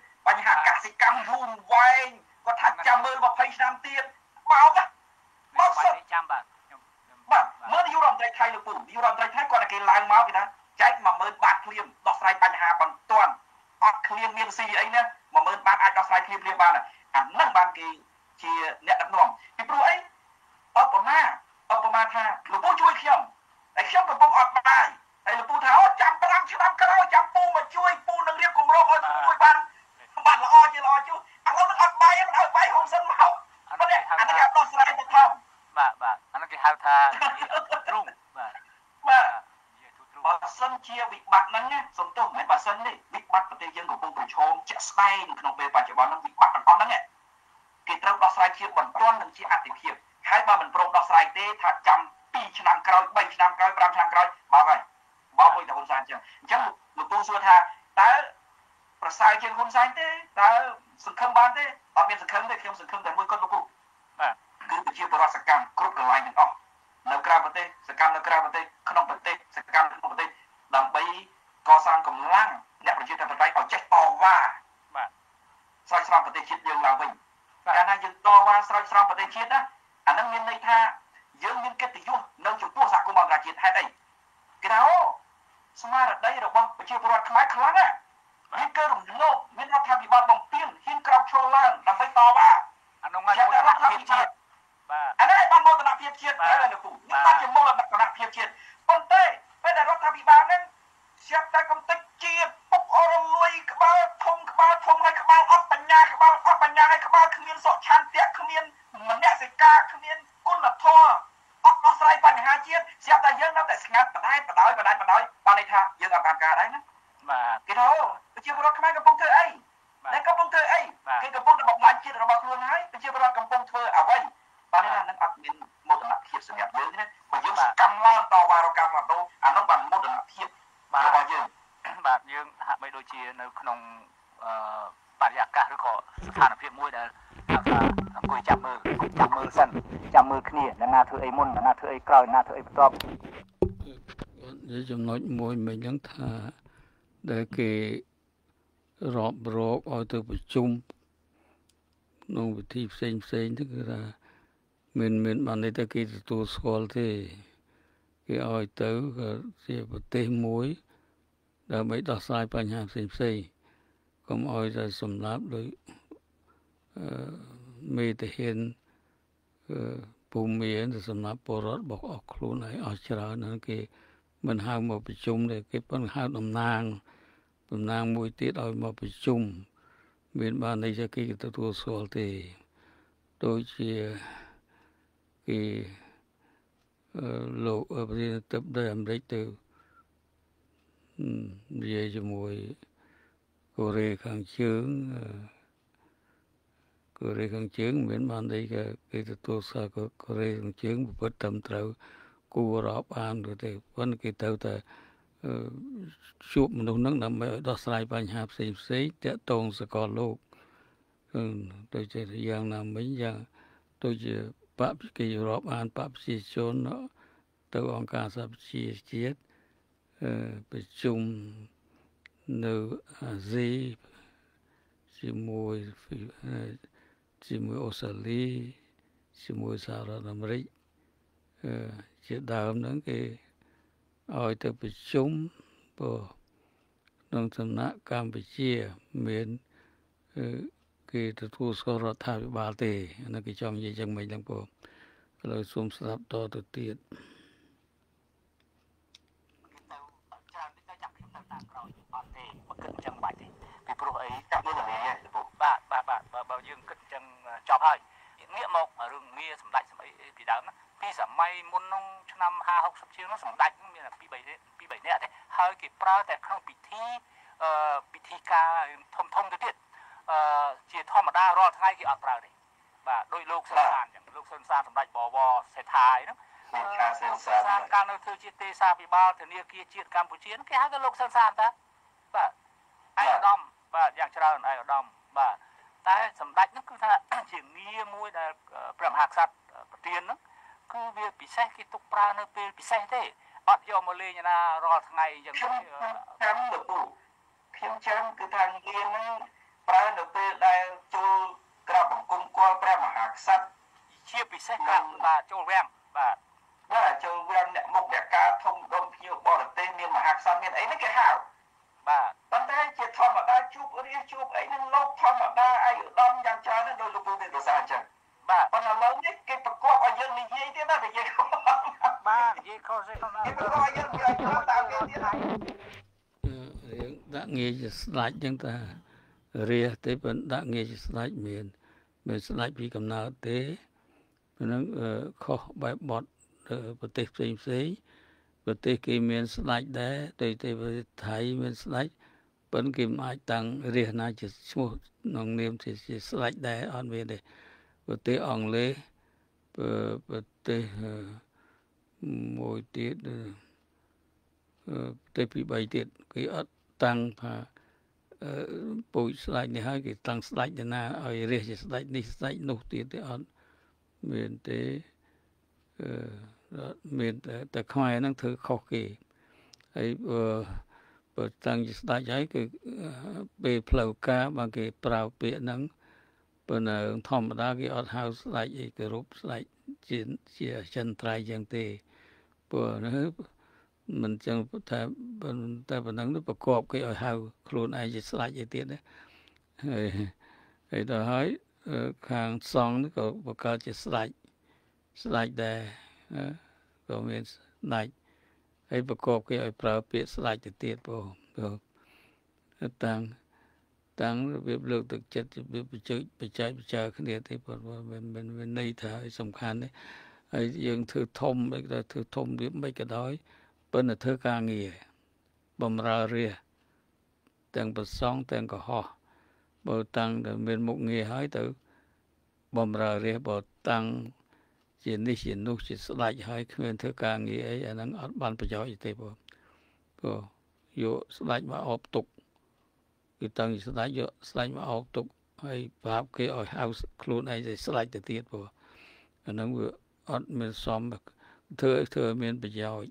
ហាកសិកម្មយូរវែងគាត់ថាចាំមើល20ឆ្នាំទៀតមកសិនចាំបាទមើលនាយករដ្ឋមន្ត្រីថៃលោកពូនាយករដ្ឋមន្ត្រីថៃគាត់តែគេឡើងមកគេថាចែក10000 បាតភ្លាមដោះស្រាយបញ្ហាបន្ទាន់អត់ឃ្លានមានស៊ីអីណា10000 បាតអាចដោះស្រាយភ្លាមបានអាហ្នឹងបានគេជាអ្នកដឹកនាំពីព្រោះអីឧបមាថាលោកពូជួយខ្ញុំតែខ្ញុំកំពុងអត់បាយហើយលោកពូថាអូចាំ5ឆ្នាំក្រោយចាំពូមកជួយពូនឹងរៀបគម្រោងឲ្យជួយបានល្អជាល្អជួឥឡូវនឹងអត់បាយមិនឲ្យបាយហុំសិនមកអានេះគេដោះស្រាយទៅធំបាទអានេះគេហៅថាទ្រូងបាទបើសិនជាវិបត្តិហ្នឹងសំទោសមិនបើសិននេះវិបត្តិប្រទេសយើងកំពុងប្រឈមជាក់ស្ដែងក្នុងពេលបច្ចុប្បន្នហ្នឹងវិបត្តិទាំងអស់ហ្នឹងគេត្រូវដោះស្រាយជាបន្ទាន់និងជាអតិភិបហើយបើមិនព្រមដោះស្រាយទេថាចាំ2ឆ្នាំក្រោយ3ឆ្នាំក្រោយ5ឆ្នាំក្រោយមកហើយបោកអុយតែហ៊ុនសែនអញ្ចឹងលោកពូសួរថាតើប្រសើរជាងហ៊ុនសែនទេតើសង្ឃឹមបានទេអត់មានសង្ឃឹមទេខ្ញុំសង្ឃឹមតែមួយគត់លោកពូបាទគឺប្រជាពលរដ្ឋសកម្មគ្រប់កន្លែងទាំងអស់នៅក្រៅប្រទេសសកម្មនៅក្រៅប្រទេសក្នុងប្រទេសសកម្មក្នុងប្រទេសដើម្បីកសាងកម្លាំងអ្នកប្រជាធិបតេយ្យឲ្យចេះតវ៉ាបាទស្រោចស្រង់ប្រទេសជាតិយើងឡើងវិញកាលណាយើងតវ៉ាស្រោចស្រង់ប្រទេសជាតិណាអានឹងមានន័យថាយើងមានកិត្តិយសនៅចំពោះសហគមន៍អន្តរជាតិហេតុអីគេថាអូស្មារតីរបស់ប្រជាពលរដ្ឋខ្មែរខ្លាំងណាស់មានcơរំលោភមានរដ្ឋាភិបាលបំពេញហ៊ានក្រោកឈរឡើងដើម្បីតវ៉ាអានោះមករដ្ឋាភិបាលជាតិបាទអានេះបានមោទនភាពជាតិត្រូវហើយលោកពូនេះបានជាមោទនភាពជាតិប៉ុន្តែពេលដែលរដ្ឋាភិបាលហ្នឹងស្រាប់តែកំតិចជាតិពុកអរលួយក្បាលធំហើយក្បាលអត់បញ្ញាហើយក្បាលគ្មានសុខឆន្ទៈគ្មានមនសិការគ្មានគុណធម៌អត់ដោះស្រាយបញ្ហាជាតិស្រាប់តែយើងនៅតែស្ងាត់បដែតបដោយបានន័យថាយើងអត់បានការដែរណាបាទគេថាប្រជាពលរដ្ឋខ្មែរកំពុងធ្វើអីគេកំពុងតែបំផ្លាញជាតិរបស់ខ្លួនហើយប្រជាពលរដ្ឋកំពុងធ្វើអ្វីបានថានឹងអត់មានមោទនភាពសម្រាប់យើងណាបើយើងសកម្មឡើងតវ៉ារកម្មមកអានោះបានមោទនភាពរបស់យើងបាទយើងហាក់បីដូចជានៅក្នុងបរិយាកាសឬក៏ស្ថានភាពមួយដែលហៅថាអង្គុយចាំមើលសិនចាំមើលគ្នាអ្នកណាធ្វើអីមុនអ្នកណាធ្វើអីក្រោយអ្នកណាធ្វើអីបន្ទាប់ជាចំណុចមួយមិញហ្នឹងថាដែលគេរាប់រកឲ្យទៅប្រជុំក្នុងវិធីផ្សេងទៅគឺថាមានបានន័យថាគេទទួលស្គាល់ទេគេឲ្យទៅក៏ជាប្រទេសមួយដើម្បីដោះស្រាយបញ្ហាផ្សេងកុំឲ្យតែសម្លាប់ដោយមេតាហានភូមិមានសម្រាប់ពលរដ្ឋរបស់អស់ខ្លួនហើយអស់ច្រើនហ្នឹងគេមិនហៅមកប្រជុំទេគេប៉ុន្តែហៅតំណាងមួយទៀតឲ្យមកប្រជុំមានបានន័យថាគេទទួលស្គាល់ទេដូចជាគេលោកប្រធានាធិបតីអាមេរិកទៅនិយាយជាមួយកូរ៉េខាងជើងមានបានន័យថាគេទទួលស្គាល់កូរ៉េខាងជើងប្រព្រឹត្តត្រឹមត្រូវគួររាប់អានទៅទេប៉ុន្តែគេទៅតែជួបមនុស្សហ្នឹងដើម្បីឲ្យដោះស្រាយបញ្ហាផ្សេងតាក់ទងសកលលោកដូចជាយ៉ាងណាមិញយ៉ាងដូចជាគេរាប់អានបព្វជិជនទៅអង្គការសហប្រជាជាតិប្រជុំនៅអាស៊ីជាមួយអូស្ត្រាលីជាមួយសហរដ្ឋអាមេរិកជាដើមហ្នឹងគេឲ្យទៅប្រជុំក្នុងសំណាក់កម្ពុជាមានគេទទួលស្គាល់រដ្ឋាភិបាលទេអានេះគេចង់និយាយយ៉ាងម៉េចហ្នឹងបងឥឡូវសូមស្ដាប់តទៅទៀតចឹងបាច់ទេពីព្រោះអីចាប់មើលលេងបាទបើយើងគិតចឹងចប់ហើយងាកមករឿងងារសម្ដេចស្អីពីដើមណាពីសម័យមុននោះឆ្នាំ50-60ជាងនោះសម្ដេចមាន2-3នាក់ទេហើយគេប្រើតែក្នុងពិធីការធំទៅទៀតជាធម្មតារាល់ថ្ងៃគេអត់ប្រើទេបាទដោយលោកសុនសានចឹងលោកសុនសានសម្ដេចបវរសេដ្ឋាហ្នឹងសានកាលនៅធ្វើជាទេសាភិបាលធនាគារជាតិកម្ពុជាគេហៅថាលោកសុនសានតាបាទឯកឧត្តមបាទយ៉ាងច្រើនឯកឧត្តមបាទតែសម្ដេចហ្នឹងគឺថាជាងារមួយដែលព្រះមហាក្សត្រប្រទានហ្នឹងគឺវាពិសេសគេទុកប្រើនៅពេលពិសេសទេអត់យកមកលេងណារាល់ថ្ងៃអញ្ចឹងខ្ញុំចាំលោកពូខ្ញុំចាំគឺថាងារហ្នឹងប្រើនៅពេលដែលចូលក្រាបបង្គំគាល់ព្រះមហាក្សត្រជាពិសេសក្រាបបាទចូលវាំងបាទចូលវាំងអ្នកមុខអ្នកការធំដុំភ្ញៀវបរទេសមានមហាក្សត្រមានអីហ្នឹងគេហៅបាទប៉ុន្តែជាធម្មតាជួបរាជជួបអីហ្នឹងលោកធម្មតាឯកឧត្តមយ៉ាងច្រើនណាស់ដោយលោកពូមានប្រសាសន៍អញ្ចឹងបាទប៉ុន្តែឥឡូវនេះគេប្រកបឲ្យយើងនិយាយទៀតណានិយាយបាទនិយាយខុសៗគេប្រកបឲ្យយើងនិយាយតាមគេទៀតហើយរឿងដាក់ងារជាស្ដេចចឹងតារាទេប៉ុន្តែដាក់ងារជាស្ដេចមានស្ដេចពីកំណើតទេប៉ុណ្ណឹងខុសបែបបទប្រទេសផ្សេងប្រទេសគេមានស្ដេចដែរតែប្រទេសថៃមានស្ដេចប៉ុន្តែគេមិនអាចតាំងរាជណាជាឈ្មោះក្នុងនាមជាស្ដេចដែរអត់មានទេប្រទេសអង់គ្លេសប្រទេសមួយទៀតប្រទេសពី3ទៀតគេអត់តាំងថាពូជស្ដេចនេះហើយគេតាំងស្ដេចទៅណាឲ្យរាជជាស្ដេចនេះស្ដេចនោះទៀតទេអត់មានទេមានតែខ្មែរហ្នឹងធ្វើខុសគេហើយបើតាំងជាស្ដេចហើយគឺពេលផ្លូវការបើគេប្រើពាក្យហ្នឹងប៉ុន្តែធម្មតាគេអត់ហៅស្ដេចអីគោរពស្ដេចជាចិនត្រៃយ៉ាងទេព្រោះមិនចឹងតែប៉ុណ្ណឹងទៅប្រកបគេឲ្យហៅខ្លួនឯងជាស្ដេចអីទៀតណាហើយដល់ហើយខាងសង្ឃក៏បង្កើតជាស្ដេចដែរក៏មានស្ដេចហើយប្រកបគេឲ្យប្រើពាក្យស្ដេចទៅទៀតព្រោះតាំងរបៀបលើកទឹកចិត្តរបៀបបច្ចេកគ្នាទេព្រោះមានន័យថាសំខាន់ទេហើយយើងធ្វើធំមិនក៏ធ្វើធំវាមិនក៏ដោយប៉ុន្តែធ្វើការងារបម្រើរាជទាំងប្រសងទាំងកុហកបើតាំងតែមានមុខងារហើយទៅបម្រើរាជបើតាំងជានេះជានោះជាស្ដេចហើយគ្មានធ្វើការងារអីអាហ្នឹងអត់បានប្រយោជន៍ទេព្រោះយកស្ដេចមកអបទុកគឺតាំងជាស្ដេចយកស្ដេចមកអបទុកហើយប្រាប់គេឲ្យហៅខ្លួនឯងទៅស្ដេចទៅទៀតព្រោះអាហ្នឹងវាអត់មានសមធ្វើមានប្រយោជន៍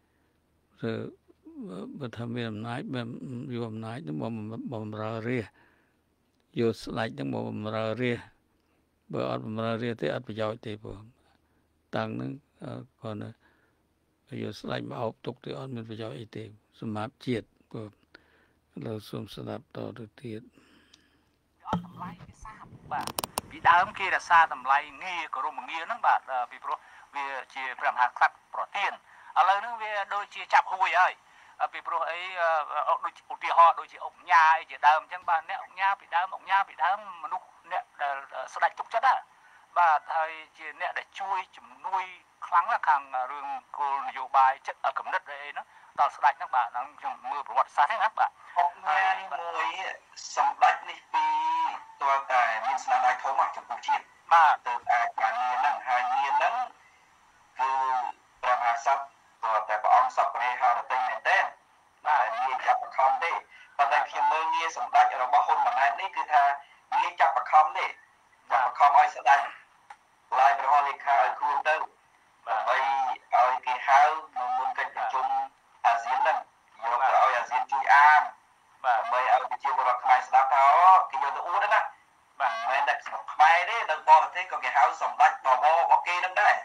បើថាមានអំណាចយកអំណាចទៅមកបម្រើរាជយកស្ដេចហ្នឹងមកបម្រើរាជបើអត់បម្រើរាជទេអត់ប្រយោជន៍ទេព្រោះតាំងហ្នឹងគាត់យកស្ដេចមកអបទុកទៅអត់មានប្រយោជន៍អីទេសម្រាប់ជាតិព្រោះเราសូមស្ដាប់តទៅទៀតអត់តម្លៃវាសាបបាទពីដើមគេរក្សាតម្លៃងារគោរពងារហ្នឹងបាទពីព្រោះវាជាព្រះមហាក្សត្រប្រទានឥឡូវហ្នឹងវាដូចជាចាប់ហួយហើយពីព្រោះអីដូចឧទាហរណ៍ដូចជាអង្គញាអីជាដើមអញ្ចឹងបាទអ្នកអង្គញាពីដើមមនុស្សអ្នកដែលស្ដេចទុកចិត្តបាទហើយជាអ្នកដែលជួយជំនួយខ្លាំងណាស់ខាងរឿងគោលនយោបាយចិត្តកំណត់អីហ្នឹងដល់ស្ដេចហ្នឹងបាទហ្នឹងខ្ញុំមើលប្រវត្តិសាស្ត្រហ្នឹងណាបាទអង្គញាមួយសម្ដេចនេះពីតើតែមានស្នាដៃធំមកចំពោះជាតិបាទទៅអាចបានងារហ្នឹងហើយងារហ្នឹងគឺព្រះមហាក្សត្រតែព្រះអង្គសពរិហរតីមែនទេបាទងារចាប់បខំទេប៉ុន្តែខ្ញុំមើលងារសម្ដេចរបស់ហ៊ុនម៉ាណែតនេះគឺថាងារចាប់បខំទេចាប់បខំឲ្យស្ដេចឡាយព្រះលេខាឲ្យខ្លួនទៅដើម្បីឲ្យគេហៅនៅមុនកិច្ចប្រជុំអាស៊ានហ្នឹងយកទៅឲ្យអាស៊ានជួយអានដើម្បីឲ្យប្រជាពលរដ្ឋខ្មែរស្ដាប់ថាអូគេយកទៅអួតណាបាទមិនមែនតែក្នុងខ្មែរទេនៅបរទេសក៏គេហៅសម្ដេចបវររបស់គេហ្នឹងដែរ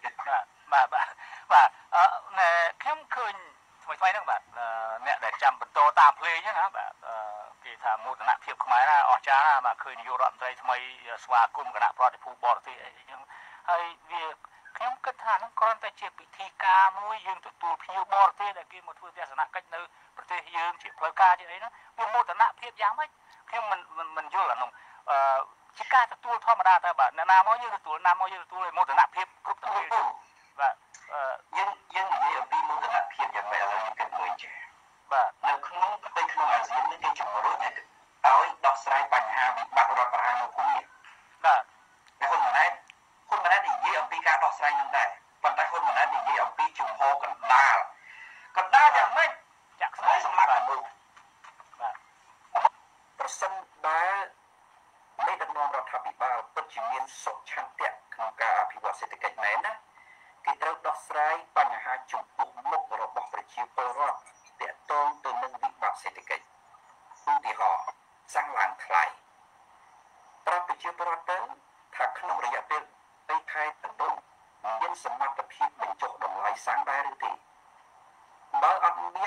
បាទខ្ញុំឃើញថ្មីហ្នឹងបាទអ្នកដែលចាំបន្តតាមភ្លេងហ្នឹងណាបាទគេថាមោទនភាពខ្មែរណាអស្ចារ្យណាបាទឃើញនាយករដ្ឋមន្ត្រីថ្មីស្វាគមន៍គណៈប្រតិភូបរទេសអីចឹងហើយវាខ្ញុំគិតថាហ្នឹងគ្រាន់តែជាពិធីការមួយយើងទទួលភ្ញៀវបរទេសដែលគេមកធ្វើទស្សនកិច្ចនៅប្រទេសយើងជាផ្លូវការជាអីហ្នឹងវាមោទនភាពយ៉ាងម៉េចខ្ញុំមិនយល់អានោះជាការទទួលធម្មតាតែបាទណាមកយើងទទួលឲ្យមោទនភាពគ្រប់ទៅបាទយើងនិយាយអំពីមោទនភាពយ៉ាងម៉េចឥឡូវយើងគិតមើលចេះបាទនៅក្នុងប្រទេសក្នុងអាស៊ាននេះគេជំរុញឲ្យដោះស្រាយបញ្ហាវិបត្តិរដ្ឋប្រហារនៅភូមិបាទហ៊ុនម៉ាណែតនិយាយអំពីការដោះស្រាយនឹងដែរប៉ុន្តែហ៊ុនម៉ាណែតនិយាយអំពីជំហរកណ្ដាលយ៉ាងម៉េចចាក់ស្មាយសម្រាប់មនុស្សបាទប្រសិនបើមេដឹកនាំរដ្ឋាភិបាលពិតជាមានសុខឆន្ទៈក្នុងការអភិវឌ្ឍសេដ្ឋកិច្ចមែនណាគេត្រូវដោះស្រាយបញ្ហាចំពោះមុខរបស់ប្រជាពលរដ្ឋទាក់ទងទៅនឹងវិបត្តិសេដ្ឋកិច្ចឧទាហរណ៍សាំងឡើងថ្លៃ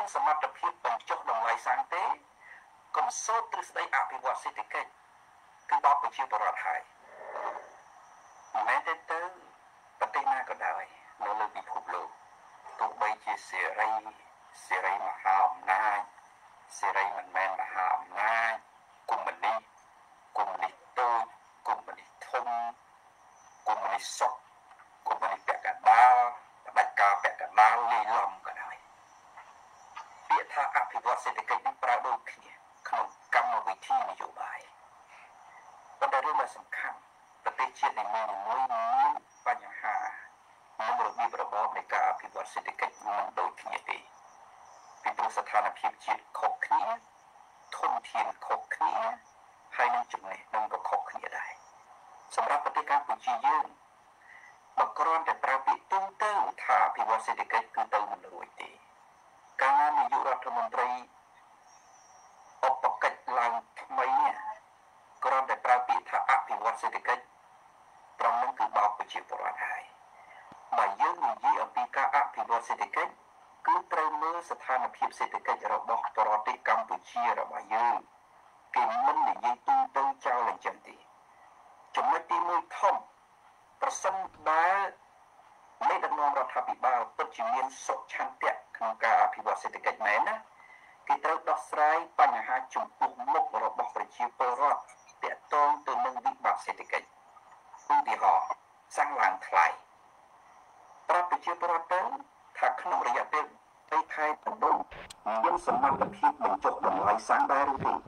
សមត្ថភាពបញ្ចុះតម្លៃសាំងទេកុំសូត្រទ្រឹស្ដីអភិវឌ្ឍសេដ្ឋកិច្ចគឺបបប្រជាពលរដ្ឋហើយមិនមែនទេទៅប្រទេសណាក៏ដោយនៅលើពិភពលោកទោះបីជាសេរីមហាអំណាចសេរីមិនមែនមហាអំណាចកុម្មុយនីសតូចកុម្មុយនីសធំកុម្មុយនីសសុខកុម្មុយនីសពាក់កណ្ដាលផ្ដាច់ការពាក់កណ្ដាលលាយឡំក៏ដោយពាក្យថាអភិវឌ្ឍសេដ្ឋកិច្ចនេះប្រើដូចគ្នាក្នុងកម្មវិធីនយោបាយប៉ុន្តែរឿងដែលសំខាន់ប្រទេសជាតិនីមួយៗមានបញ្ហានិងរបៀបរបបនៃការអភិវឌ្ឍសេដ្ឋកិច្ចមិនដូចគ្នាទេពីព្រោះស្ថានភាពជាតិខុសគ្នាធនធានខុសគ្នាហើយនឹងចំណេះដឹងក៏ខុសគ្នាដែរសម្រាប់ប្រទេសកម្ពុជាយើងបើគ្រាន់តែប្រើពាក្យទូទៅថាអភិវឌ្ឍសេដ្ឋកិច្ចគឺទៅមិនរួចទេការនាយករដ្ឋមន្ត្រីឧបកិច្ចឡើងថ្មីនេះគ្រាន់តែប្រើពាក្យថាអភិវឌ្ឍសេដ្ឋកិច្ចត្រង់នោះគឺបោកប្រជាពលរដ្ឋហើយបើយើងនិយាយអំពីការអភិវឌ្ឍសេដ្ឋកិច្ចគឺត្រូវមើលស្ថានភាពសេដ្ឋកិច្ចរបស់ប្រទេសកម្ពុជារបស់យើងគេមិននិយាយទូទៅចោលអញ្ចឹងទេចំណុចទី1ធំប្រសិនបើមេដឹកនាំរដ្ឋាភិបាលពិតជាមានសុឆន្ទៈក្នុងការអភិវឌ្ឍសេដ្ឋកិច្ចមែនណាគេត្រូវដោះស្រាយបញ្ហាចំពោះមុខរបស់ប្រជាពលរដ្ឋទាក់ទងទៅនឹងវិបត្តិសេដ្ឋកិច្ចឧទាហរណ៍សាំងឡើងថ្លៃប្រាប់ប្រជាពលរដ្ឋទៅថាក្នុងរយៈពេល3ខែដំបូងមានសមត្ថភាពបញ្ចុះតម្លៃសាំងដែរឬទេ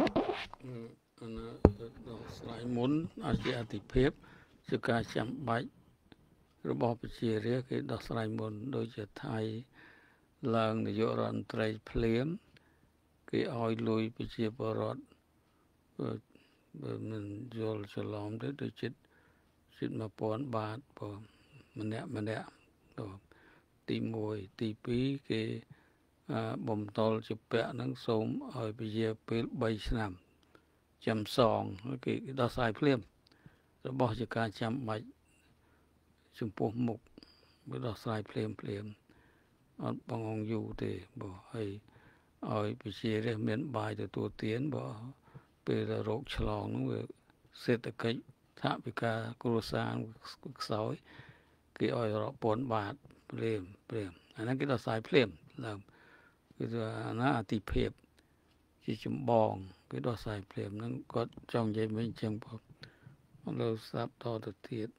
ដោះស្រាយមុនអាចជាអតិភិបជាការចាំបាច់របស់ប្រជារាស្ត្រគេដោះស្រាយមុនដូចជាថៃឡើងនាយករដ្ឋមន្ត្រីភ្លាមគេឲ្យលុយប្រជាពលរដ្ឋបើមិនយល់ច្រឡំទេដូចជិត1000 បាតបើម្នាក់ទៅទី1ទី2គេបំតល់ជាពាក់ហ្នឹងសូមឲ្យពជាពេល3ឆ្នាំចាំសងគេដោះស្រាយភ្លាមរបស់ជាការចាំបាច់ចំពោះមុខវាដោះស្រាយភ្លាមអត់បងអង្គយូរទេបើឲ្យប្រជារាស្ត្រមានបាយទទួលទានបើពេលរោគឆ្លងហ្នឹងវាសេដ្ឋកិច្ចថាវិការគ្រួសារខ្សោយគេឲ្យរាប់ពាន់បាតភ្លាមអាហ្នឹងគេដោះស្រាយភ្លាមឡើងគឺថាអាណាអតិភិបជាចម្បងគេដោះស្រាយភ្លាមហ្នឹងគាត់ចង់និយាយវិញអញ្ចឹងបងលើស្ដាប់តទៅទៀត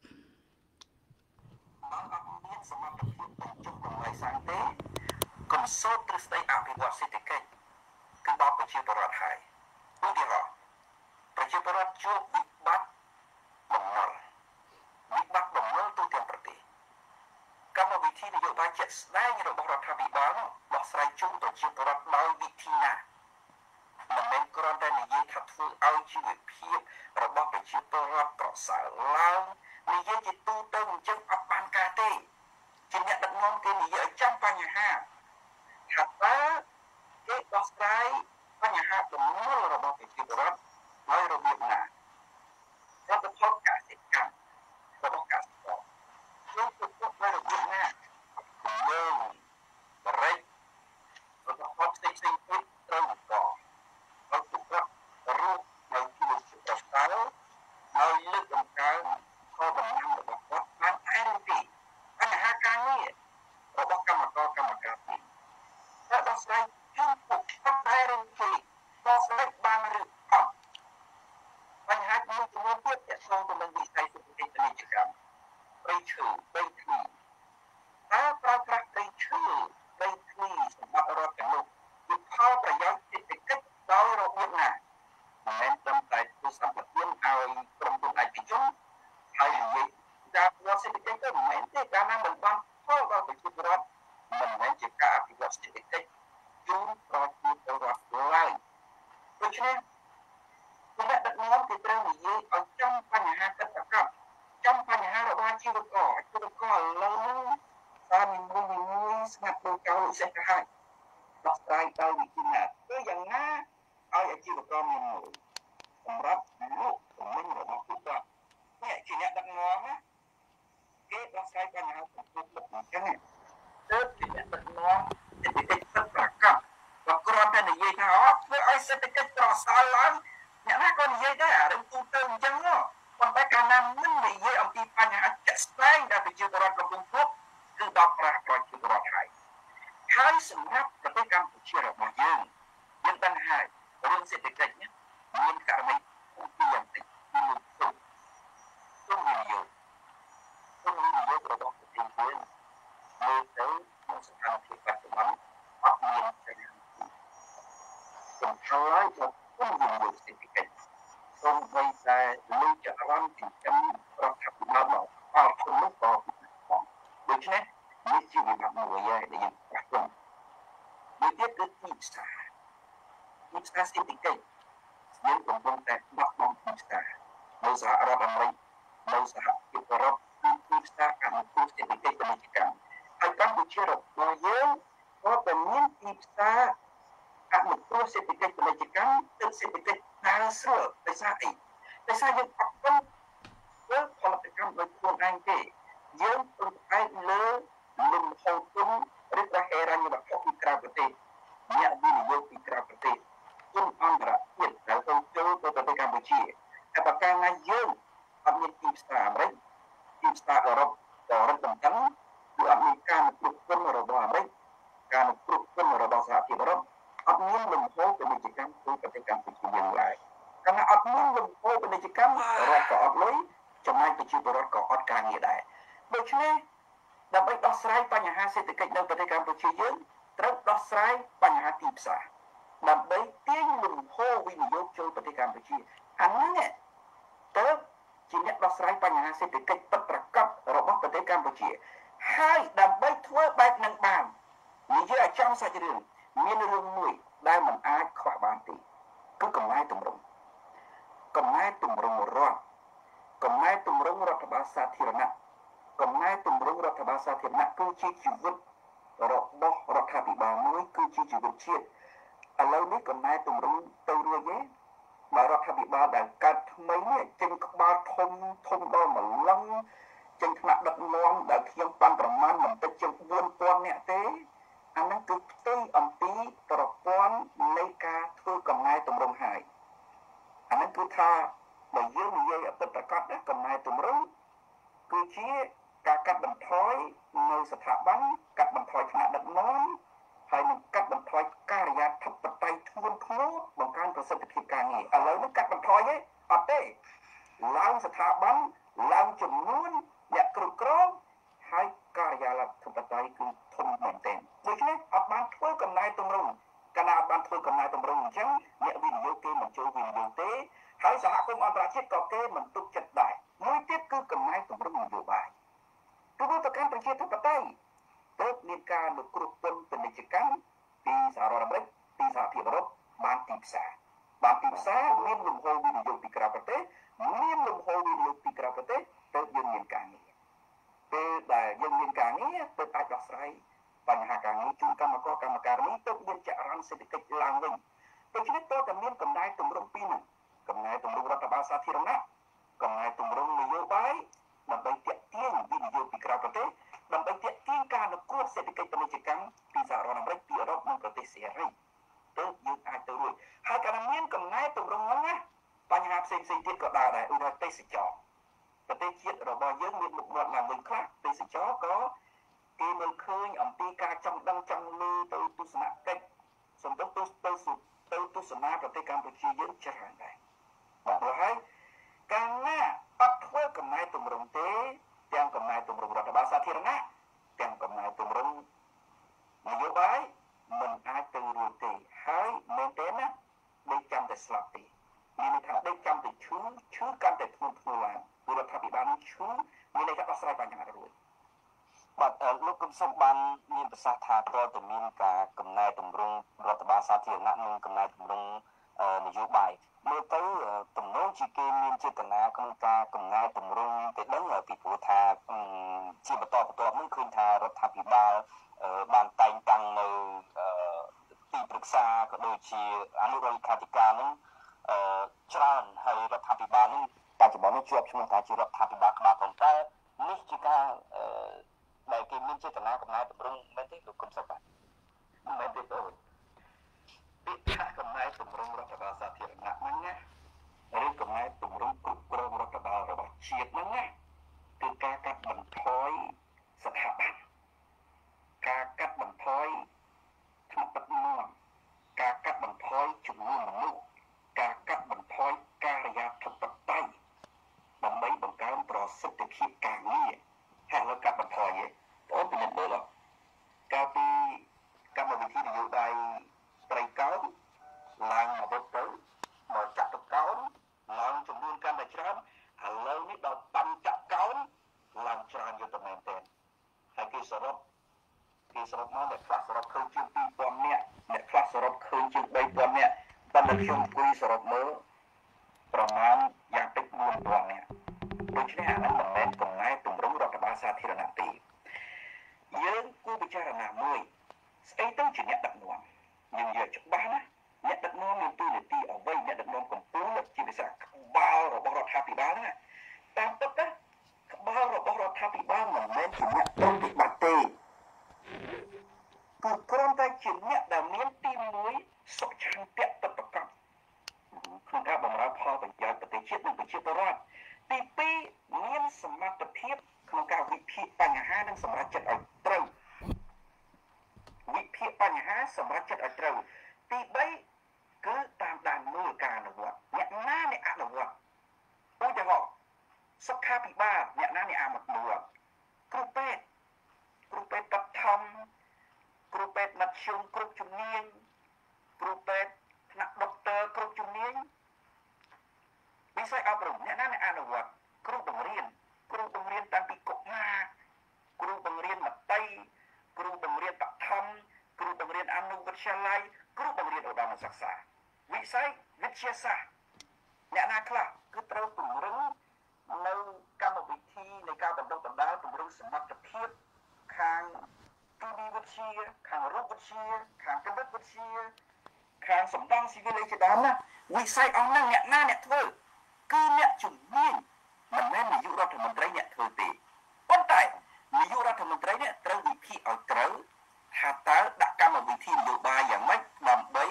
បើអត់មានសមត្ថភាពបញ្ចុះតម្លៃសាំងទេកុំសូត្រទ្រឹស្ដីអភិវឌ្ឍសេដ្ឋកិច្ចគឺបោកប្រជាពលរដ្ឋហើយឧទាហរណ៍ប្រជាពលរដ្ឋជួបវិបត្តិបំណុលទូទាំងប្រទេសកម្មវិធីនយោបាយជាក់ស្ដែងរបស់រដ្ឋាភិបាលដោះស្រាយជូនប្រជាពលរដ្ឋដោយវិធីណាមិនមែនគ្រាន់តែនិយាយថាធ្វើឲ្យជីវភាពរបស់ប្រជាពលរដ្ឋប្រសើរឡើងនិយាយជាទូទៅអញ្ចឹងអត់បានការទេជាអ្នកដឹកនាំគេនិយាយឲ្យចំបញ្ហាថាតើគេដោះស្រាយបញ្ហាបំណុលរបស់ប្រជាពលរដ្ឋដោយរបៀបណារដ្ឋផលកសិកម្មរបស់កសិករយើងទទួលដោយរបៀបណាយើងបរិយារដ្ឋផលផ្សេងទៀតត្រូវបន្តឲ្យពួកគាត់រស់នៅជួបប្រសើរហើយលើកតម្កើងផលដំណាំរបស់គាត់បានឯនោះទេបញ្ហាការងាររបស់កម្មករកម្មការទៀតតែដោះស្រាយជួយពួកគាត់ដែរឬទេដោះស្រាយបានឬអត់បញ្ហាមួយចំនួនទៀតទាក់ទងទៅនឹងវិស័យសេដ្ឋកិច្ចពាណិជ្ជកម្មព្រៃឈើដីធ្លីតើប្រើប្រាស់ដីឈើដីធ្លីសម្បត្តិរដ្ឋទាំងនោះគឺផលប្រយោជន៍សេដ្ឋកិច្ចដោយរបៀបណាមិនមែនត្រឹមតែធ្វើសម្បត្តិឲ្យក្រុមហ៊ុនឯកជនហើយនិយាយការអភិវឌ្ឍសេដ្ឋកិច្ចទៅមិនមែនទេកាលណាមិនបានផលដល់ប្រជាពលរដ្ឋមិនមែនជាការអភិវឌ្ឍសេដ្ឋកិច្ចជូនប្រជាពលរដ្ឋឡើយដូច្នេះអ្នកដឹកនាំគេត្រូវនិយាយឲ្យចំបញ្ហាកិច្ចប្រកបចំបញ្ហារបស់អាជីវករឥឡូវហ្នឹងតាមមួយស្ងាត់ដូចកៅពិសេសទៅហើយដោះស្រាយដោយវិធីណាគឺយ៉ាងណាឲ្យអាជីវករមានមួយសម្រាប់លោកជំនាញរបស់ពួកគាត់នេះជាអ្នកដឹកនាំណាគេដោះស្រាយបញ្ហាចំពោះមុខអញ្ចឹងទើបជាអ្នកដឹកនាំសេដ្ឋកិច្ចពិតប្រាកដសេដ្ឋកិច្ចប្រសើរឡើងអ្នកណាក៏និយាយដែរអារឿងទូទៅអញ្ចឹងប៉ុន្តែកាលណាមិននិយាយអំពីបញ្ហាជាក់ស្ដែងដែលប្រជាពលរដ្ឋកំពុងភពគឺដល់ប្រាស់ប្រជាពលរដ្ឋហើយសម្រាប់ប្រទេសកម្ពុជារបស់យើងដឹងហើយរឿងសេដ្ឋកិច្ចនេះមានករណីពីយ៉ាងតិចពីមួយគុំវិនិយោគរបស់ប្រទេសយើងមើលទៅក្នុងស្ថានភាពបច្ចុប្បន្នអត់មានសេរីសំខាន់ទៅគុំវិនិយោគសេដ្ឋកិច្ចសូម្បីតែលើកអារម្មណ៍ចិញ្ចឹមរដ្ឋាភិបាលមកអត់ធំនោះក៏ដូច្នេះនេះជាវិបត្តិមួយដែលយើងប្រទល់មួយទៀតគឺទីផ្សារសេដ្ឋកិច្ចយើងកំពុងតែបោះបង់ទីផ្សារនៅសហរដ្ឋអាមេរិកនៅសហភាពអឺរ៉ុបគឺទីផ្សារអនុគ្រោះសេដ្ឋកិច្ចពាណិជ្ជកម្មហើយកម្ពុជារបស់យើងក៏តែមានទីផ្សារអនុគ្រោះសេដ្ឋកិច្ចពាណិជ្ជកម្មទឹកសេដ្ឋកិច្ចដើរស្រួលដោយសារអីដោយសារយើងអត់ទាន់ធ្វើផលិតកម្មដោយខ្លួនឯងទេយើងពឹងផ្អែកលើលំហូរទុនឬក៏ហិរញ្ញវត្ថុពីក្រៅប្រទេសអ្នកវិនិយោគពីក្រៅប្រទេសទុនអន្តរជាតិដែលចូលទៅប្រទេសកម្ពុជាតែបើកាលណាយើងអត់មានទីផ្សារអាមេរិកទីផ្សារអឺរ៉ុបក៏រឹតបន្តឹងគឺអត់មានការគ្រប់គ្រងរបស់អាមេរិកការគ្រប់គ្រងរបស់សហភាពអឺរ៉ុបអត់មានលំហូរពាណិជ្ជកម្មទៅប្រទេសកម្ពុជាយើងឡើយកាលណាអត់មានលំហូរពាណិជ្ជកម្មរដ្ឋក៏អត់លុយចំណែកប្រជាពលរដ្ឋក៏អត់ការងារដែរដូច្នេះដើម្បីដោះស្រាយបញ្ហាសេដ្ឋកិច្ចនៅប្រទេសកម្ពុជាយើងត្រូវដោះស្រាយបញ្ហាទីផ្សារដើម្បីទាញលំហូរវិនិយោគចូលប្រទេសកម្ពុជាអានេះទៅជាអ្នកដោះស្រាយបញ្ហាសេដ្ឋកិច្ចពិតប្រាកដរបស់ប្រទេសកម្ពុជាហើយដើម្បីធ្វើបែបនឹងបាននិយាយឲ្យចំសាច់រឿងមានរឿងមួយដែលមិនអាចខ្វះបានទេគឺកំណែទម្រង់រដ្ឋកំណែទម្រង់រដ្ឋបាលសាធារណៈកំណែទម្រង់រដ្ឋបាលសាធារណៈគឺជាជីវិតរបស់រដ្ឋាភិបាលមួយគឺជាជីវិតជាតិឥឡូវនេះកំណែទម្រង់ទៅរួចទេបើរដ្ឋាភិបាលដែលកើតថ្មីនេះចេញក្បាលធំដល់ម្លឹងចេញថ្នាក់ដឹកនាំដែលខ្ញុំប៉ាន់ប្រមាណមិនតិចជាង 4,000 នាក់ទេអាហ្នឹងគឺផ្ទុយអំពីប្រព័ន្ធនៃការធ្វើកំណែទម្រង់ហើយអាហ្នឹងគឺថាបើយើងនិយាយអពិតប្រាកដកំណែទម្រង់គឺជាការកាត់បន្ថយនៅស្ថាប័នកាត់បន្ថយថ្នាក់ដឹកនាំហើយនឹងកាត់បន្ថយការិយាធិបតេយ្យធ្ងន់ធ្ងរបង្កើនប្រសិទ្ធភាពការងារឥឡូវនេះកាត់បន្ថយទេអត់ទេឡើងស្ថាប័នឡើងចំនួនអ្នកគ្រប់គ្រងហើយការិយាធិបតេយ្យគឺធំមែនទែនដូច្នេះអត់បានធ្វើកំណែទម្រង់កាលណាអត់បានធ្វើកំណែទម្រង់អញ្ចឹងអ្នកវិនិយោគគេមិនចូលវិនិយោគទេហើយសហគមន៍អន្តរជាតិក៏គេមិនទុកចិត្តដែរមួយទៀតគឺកំណែទម្រង់នយោបាយគឺទៅកាន់ប្រជាធិបតេយ្យទើបមានការលើកគ្រោះទុនពាណិជ្ជកម្មពីសហរដ្ឋអាមេរិកពីសហភាពអឺរ៉ុបបានទីផ្សារមានលំហូរវិនិយោគពីក្រៅប្រទេសទើបយើងមានការងារពេលដែលយើងមានការងារទើបអាចដោះស្រាយបញ្ហាការងារជូនកម្មករកម្មការិនីទើបមានចរន្តសេដ្ឋកិច្ចឡើងវិញដូច្នេះតើតែមានកំណែទម្រង់ពីរនោះកំណែទម្រង់រដ្ឋបាលសាធារណៈកំណែទម្រង់នយោបាយដើម្បីទាក់ទាញវិនិយោគពីក្រៅប្រទេសដើម្បីទាក់ទាញការអនុគ្រោះសេដ្ឋកិច្ចពាណិជ្ជកម្មពីសហរដ្ឋអាមេរិកពីអឺរ៉ុបនិងប្រទេសសេរីទើបយើងអាចទៅរួចហើយកាលណាមានកំណែទម្រង់ហ្នឹងណាបញ្ហាផ្សេងទៀតក៏ដើរដែរឧទាហរណ៍ទេសចរប្រទេសជាតិរបស់យើងមានមុខមាត់ឡើងវិញខ្លះទេសចរក៏គេមើលឃើញអំពីការចង់ដឹងចង់ឮទៅទស្សនកិច្ចសម្រាប់ទៅទស្សនាប្រទេសកម្ពុជាយើងច្រើនដែរព្រោះហើយកាលណាអត់ធ្វើកំណែទម្រង់ទេទាំងកំណែទម្រង់រដ្ឋបាលសាធារណៈទាំងកំណែទម្រង់នយោបាយមិនអាចទៅរួចទេហើយមែនទេណាដេកចាំតែស្លាប់ទេមានន័យថាដេកចាំតែឈឺកាន់តែធ្ងន់ធ្ងរឡើងព្រោះរដ្ឋាភិបាលនឹងឈឺមានន័យថាដោះស្រាយបញ្ហារួចបាទលោកកឹមសុខបានមានប្រសាសន៍ថាតើតើមានការកំណែទម្រង់រដ្ឋបាលសាធារណៈនិងកំណែទម្រង់នយោបាយមើលទៅទំនងជាគេមានចេតនាក្នុងការកំណែទម្រង់ទៅដឹងពីព្រោះថាជាបន្តបន្ទាប់នឹងឃើញថារដ្ឋាភិបាលបានតែងតាំងនៅទីប្រឹក្សាក៏ដូចជាអនុរដ្ឋាភិការនឹងច្រើនហើយរដ្ឋាភិបាលនឹងបច្ចុប្បន្ននេះជាប់ឈ្មោះថាជារដ្ឋាភិបាលក្បាលប៉ុន្តែនេះជាការដែលគេមានចេតនាកំណែទម្រង់មែនទេលោកកឹមសុខបាទមែនទេបងពាក្យថាកំណែទម្រង់រដ្ឋខ្ញុំអង្គុយសរុបមើលប្រមាណយ៉ាងតិច 4,000 នាក់ដូច្នេះអាហ្នឹងមិនមែនកំណែទម្រង់រដ្ឋបាលសាធារណៈទេយើងគួរពិចារណាមួយស្អីទៅជាអ្នកដឹកនាំយើងនិយាយច្បាស់ណាអ្នកដឹកនាំមានតួនាទីអ្វីអ្នកដឹកនាំកម្ពុជាជាភាសាក្បាលរបស់រដ្ឋាភិបាលណាតាមពិតណាក្បាលរបស់រដ្ឋាភិបាលមិនមែនជាអ្នកប្រតិបត្តិទេគឺគ្រាន់តែជាអ្នកដែលមានទី1សុឆន្ទៈពិតប្រាកដក្នុងការបម្រើផលប្រយោជន៍ប្រទេសជាតិនិងប្រជាពលរដ្ឋទី2មានសមត្ថភាពក្នុងការវិភាគបញ្ហានិងសម្រេចចិត្តឲ្យត្រូវវិភាគបញ្ហាសម្រេចចិត្តឲ្យត្រូវទី3គឺតាមដានមើលការអនុវត្តអ្នកណាអ្នកអនុវត្តឧទាហរណ៍សុខាភិបាលអ្នកណាអ្នកអនុវត្តគ្រូពេទ្យបឋមគ្រូពេទ្យមធ្យមគ្រប់ជំនាញគ្រូពេទ្យថ្នាក់ដុកទ័រគ្រប់ជំនាញវិស័យអប់រំអ្នកណាអ្នកអនុវត្តគ្រូបង្រៀនតាំងពីកុមារគ្រូបង្រៀនមត្តេយ្យគ្រូបង្រៀនបឋមគ្រូបង្រៀនអនុវិទ្យាល័យគ្រូបង្រៀនឧត្តមសិក្សាវិស័យវិទ្យាសាស្ត្រអ្នកណាខ្លះគឺត្រូវពង្រឹងនៅកម្មវិធីនៃការបណ្ដុះបណ្ដាលពង្រឹងសមត្ថភាពខាងគីមីវិទ្យាខាងរូបវិទ្យាខាងគណិតវិទ្យាខាងសម្ដង់ស៊ីវិលជាដើមណាវិស័យអស់ហ្នឹងអ្នកណាអ្នកធ្វើគឺអ្នកជំនាញមិនមែននាយករដ្ឋមន្ត្រីអ្នកធ្វើទេប៉ុន្តែនាយករដ្ឋមន្ត្រីនេះត្រូវវិភាគឲ្យត្រូវថាតើដាក់កម្មវិធីនយោបាយយ៉ាងម៉េចដើម្បី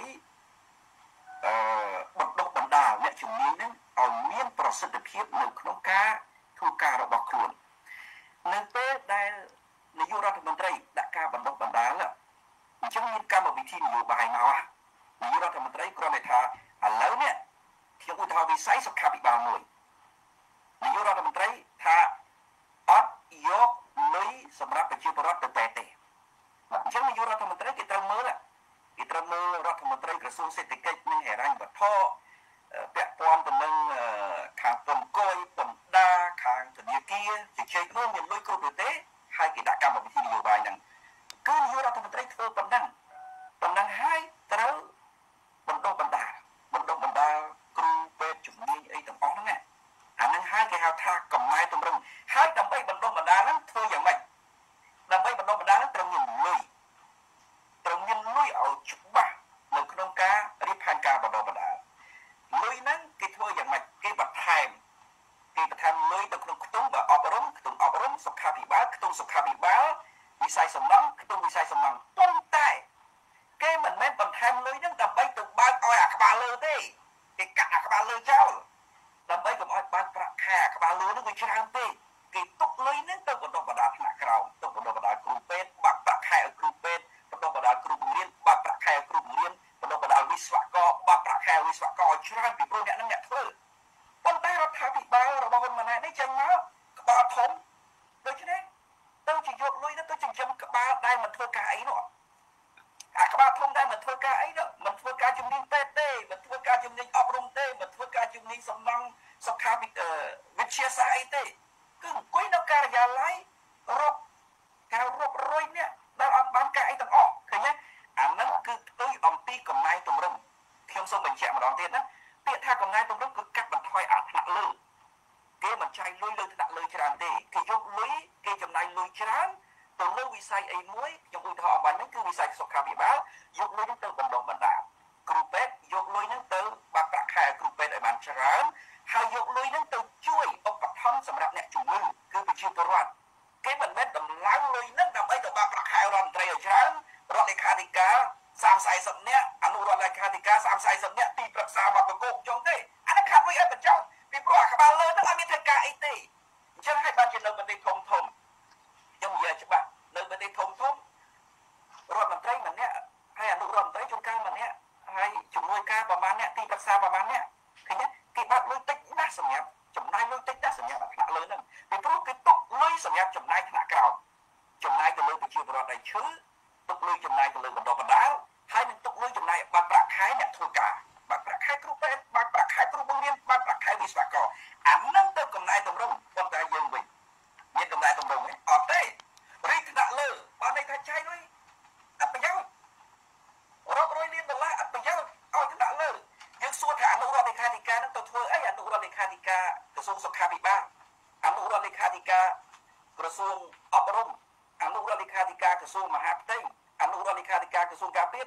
បណ្ដុះបណ្ដាលអ្នកជំនាញហ្នឹងឲ្យមានប្រសិទ្ធភាពនៅក្នុងការធ្វើការរបស់ខ្លួននៅពេលដែលនាយករដ្ឋមន្ត្រីដាក់ការបណ្ដុះបណ្ដាលអញ្ចឹងមានកម្មវិធីនយោបាយមកនាយករដ្ឋមន្ត្រីគ្រាន់តែថាឥឡូវនេះខ្ញុំឧទាហរណ៍វិស័យសុខាភិបាលមួយនាយករដ្ឋមន្ត្រីថាអត់យកលុយសម្រាប់ប្រជាពលរដ្ឋទៅពេទ្យទេអញ្ចឹងនាយករដ្ឋមន្ត្រីគេត្រូវមើលរដ្ឋមន្ត្រីក្រសួងសេដ្ឋកិច្ចនិងហិរញ្ញវត្ថុពាក់ព័ន្ធទៅនឹងខាងពន្ធគយពន្ធដារខាងធនាគារជជែកមើលមានលុយគ្រប់ឬទេហើយគេដាក់កម្មវិធីនយោបាយហ្នឹងគឺនាយករដ្ឋមន្ត្រីធ្វើប៉ុណ្ណឹងហើយត្រូវបណ្ដុះបណ្ដាលគ្រូពេទ្យជំនាញអីទាំងអស់ហ្នឹងអាហ្នឹងហើយគេហៅថាកំណែទម្រង់ហើយដើម្បីបណ្ដុះបណ្ដាលហ្នឹងធ្វើយ៉ាងម៉េចដើម្បីបណ្ដុះបណ្ដាលហ្នឹងត្រូវមានលុយឲ្យច្បាស់នៅក្នុងការរៀបផែនការបណ្ដុះបណ្ដាលលុយហ្នឹងគេធ្វើយ៉ាងម៉េចគេបន្ថែមលុយទៅក្នុងខ្ទង់អប់រំសុខាភិបាលខ្ទង់សុខាភិបាលវិស័យសំណង់ខ្ទង់វិស័យសំណង់ប៉ុន្តែគេមិនមែនបន្ថែមលុយហ្នឹងដើម្បីទៅបើកឲ្យអាក្បាលលើទេគេកាត់អាក្បាលលើចោលដើម្បីកុំឲ្យបើកប្រាក់ខែអាក្បាលលើហ្នឹងវាច្រើនពេកគេទុកលុយហ្នឹងទៅបណ្ដុះបណ្ដាលថ្នាក់ក្រោមទៅបណ្ដុះបណ្ដាលគ្រូពេទ្យបើកប្រាក់ខែឲ្យគ្រូពេទ្យបណ្ដុះបណ្ដាលគ្រូបង្រៀនបើកប្រាក់ខែឲ្យគ្រូបង្រៀនបណ្ដុះបណ្ដាលវិស្វករបើកប្រាក់ខែឲ្យវិស្វករឲ្យច្រើនពីព្រោះអ្នកហ្នឹងអ្នកធ្វើប៉ុន្តែរដ្ឋាភិបាលរបស់ហ៊ុនម៉ាណែតនេះចេញមកក្បាលធំដូច្នេះទៅជាយកលុយទៅចិញ្ចឹមក្បាលដែលមិនធ្វើការអីនោះអាក្បាលធំដែលមិនធ្វើការអីនោះមិនធ្វើការជំនាញពេទ្យទេមិនធ្វើការជំនាញអប់រំទេមិនធ្វើការជំនាញសំណង់សុខាវិទ្យាសាស្ត្រអីទេគឺអង្គុយនៅការិយាល័យរាប់រយនាក់ដែលអត់បានការអីទាំងអស់ឃើញទេអាហ្នឹងគឺផ្ទុយអំពីកំណែទម្រង់ខ្ញុំសូមបញ្ជាក់ម្ដងទៀតណាពាក្យថាកំណែទម្រង់គឺកាត់បន្ថយអាថ្នាក់លើគេមិនចាយលុយលើថ្នាក់លើច្រើនទេគេយកលុយគេចំណាយលុយច្រើនទៅលើវិស័យអីមួយខ្ញុំឧទាហរណ៍អំបញ្ញហ្នឹងគឺវិស័យសុខាភិបាលយកលុយហ្នឹងទៅបណ្ដុះបណ្ដាលគ្រូពេទ្យយកលុយហ្នឹងទៅបើកប្រាក់ខែគ្រូពេទ្យឲ្យបានច្រើនហើយយកលុយហ្នឹងទៅជួយឧបត្ថម្ភសម្រាប់អ្នកជំងឺគឺប្រជាពលរដ្ឋគេមិនមែនតម្លើងលុយហ្នឹងដើម្បីទៅបើកប្រាក់ខែរដ្ឋមន្ត្រីឲ្យច្រើនរដ្ឋលេខាធិការ30-40នាក់អនុរដ្ឋលេខាធិការ30-40នាក់ទីប្រឹក្សាមកប្រកបចុងទេអានេះខាត់លុយឲ្យបញ្ចុះពីព្រោះអាក្បាលលើហ្នឹងអត់មានធ្វើការអីទេអញ្ចឹងឲ្យបានជានៅប្រទេសធំខ្ញុំនិយាយច្បាស់នៅប្រទេសធំរដ្ឋមន្ត្រីម្នាក់ហើយអនុរដ្ឋមន្ត្រីជួនកាលម្នាក់ហើយជំនួយការប្រមាណអ្នកទីប្រឹក្សាប្រមាណអ្នកឃើញទេគេបើកលុយតិចណាស់សម្រាប់ចំណាយលុយតិចណាស់សម្រាប់ថ្នាក់លើហ្នឹងពីព្រោះគេទុកលុយសម្រាប់ចំណាយថ្នាក់ក្រោមចំណាយទៅលើប្រជាពលរដ្ឋដែលឈឺទុកលុយចំណាយទៅលើបណ្ដុះបណ្ដាលហើយនឹងទុកលុយចំណាយបើកប្រាក់ខែអ្នកធ្វើការបើកប្រាក់ខែគ្រូពេទ្យបើកប្រាក់ខែគ្រូបង្រៀនបើកប្រាក់ខែវិស្វករអាហ្នឹងទៅកំណែទម្រង់ប៉ុន្តែយើងវិញមានកំណែទម្រង់ទេអត់ទេរីកថ្នាក់លើបានន័យថាចាយលុយអត់ប្រយោជន៍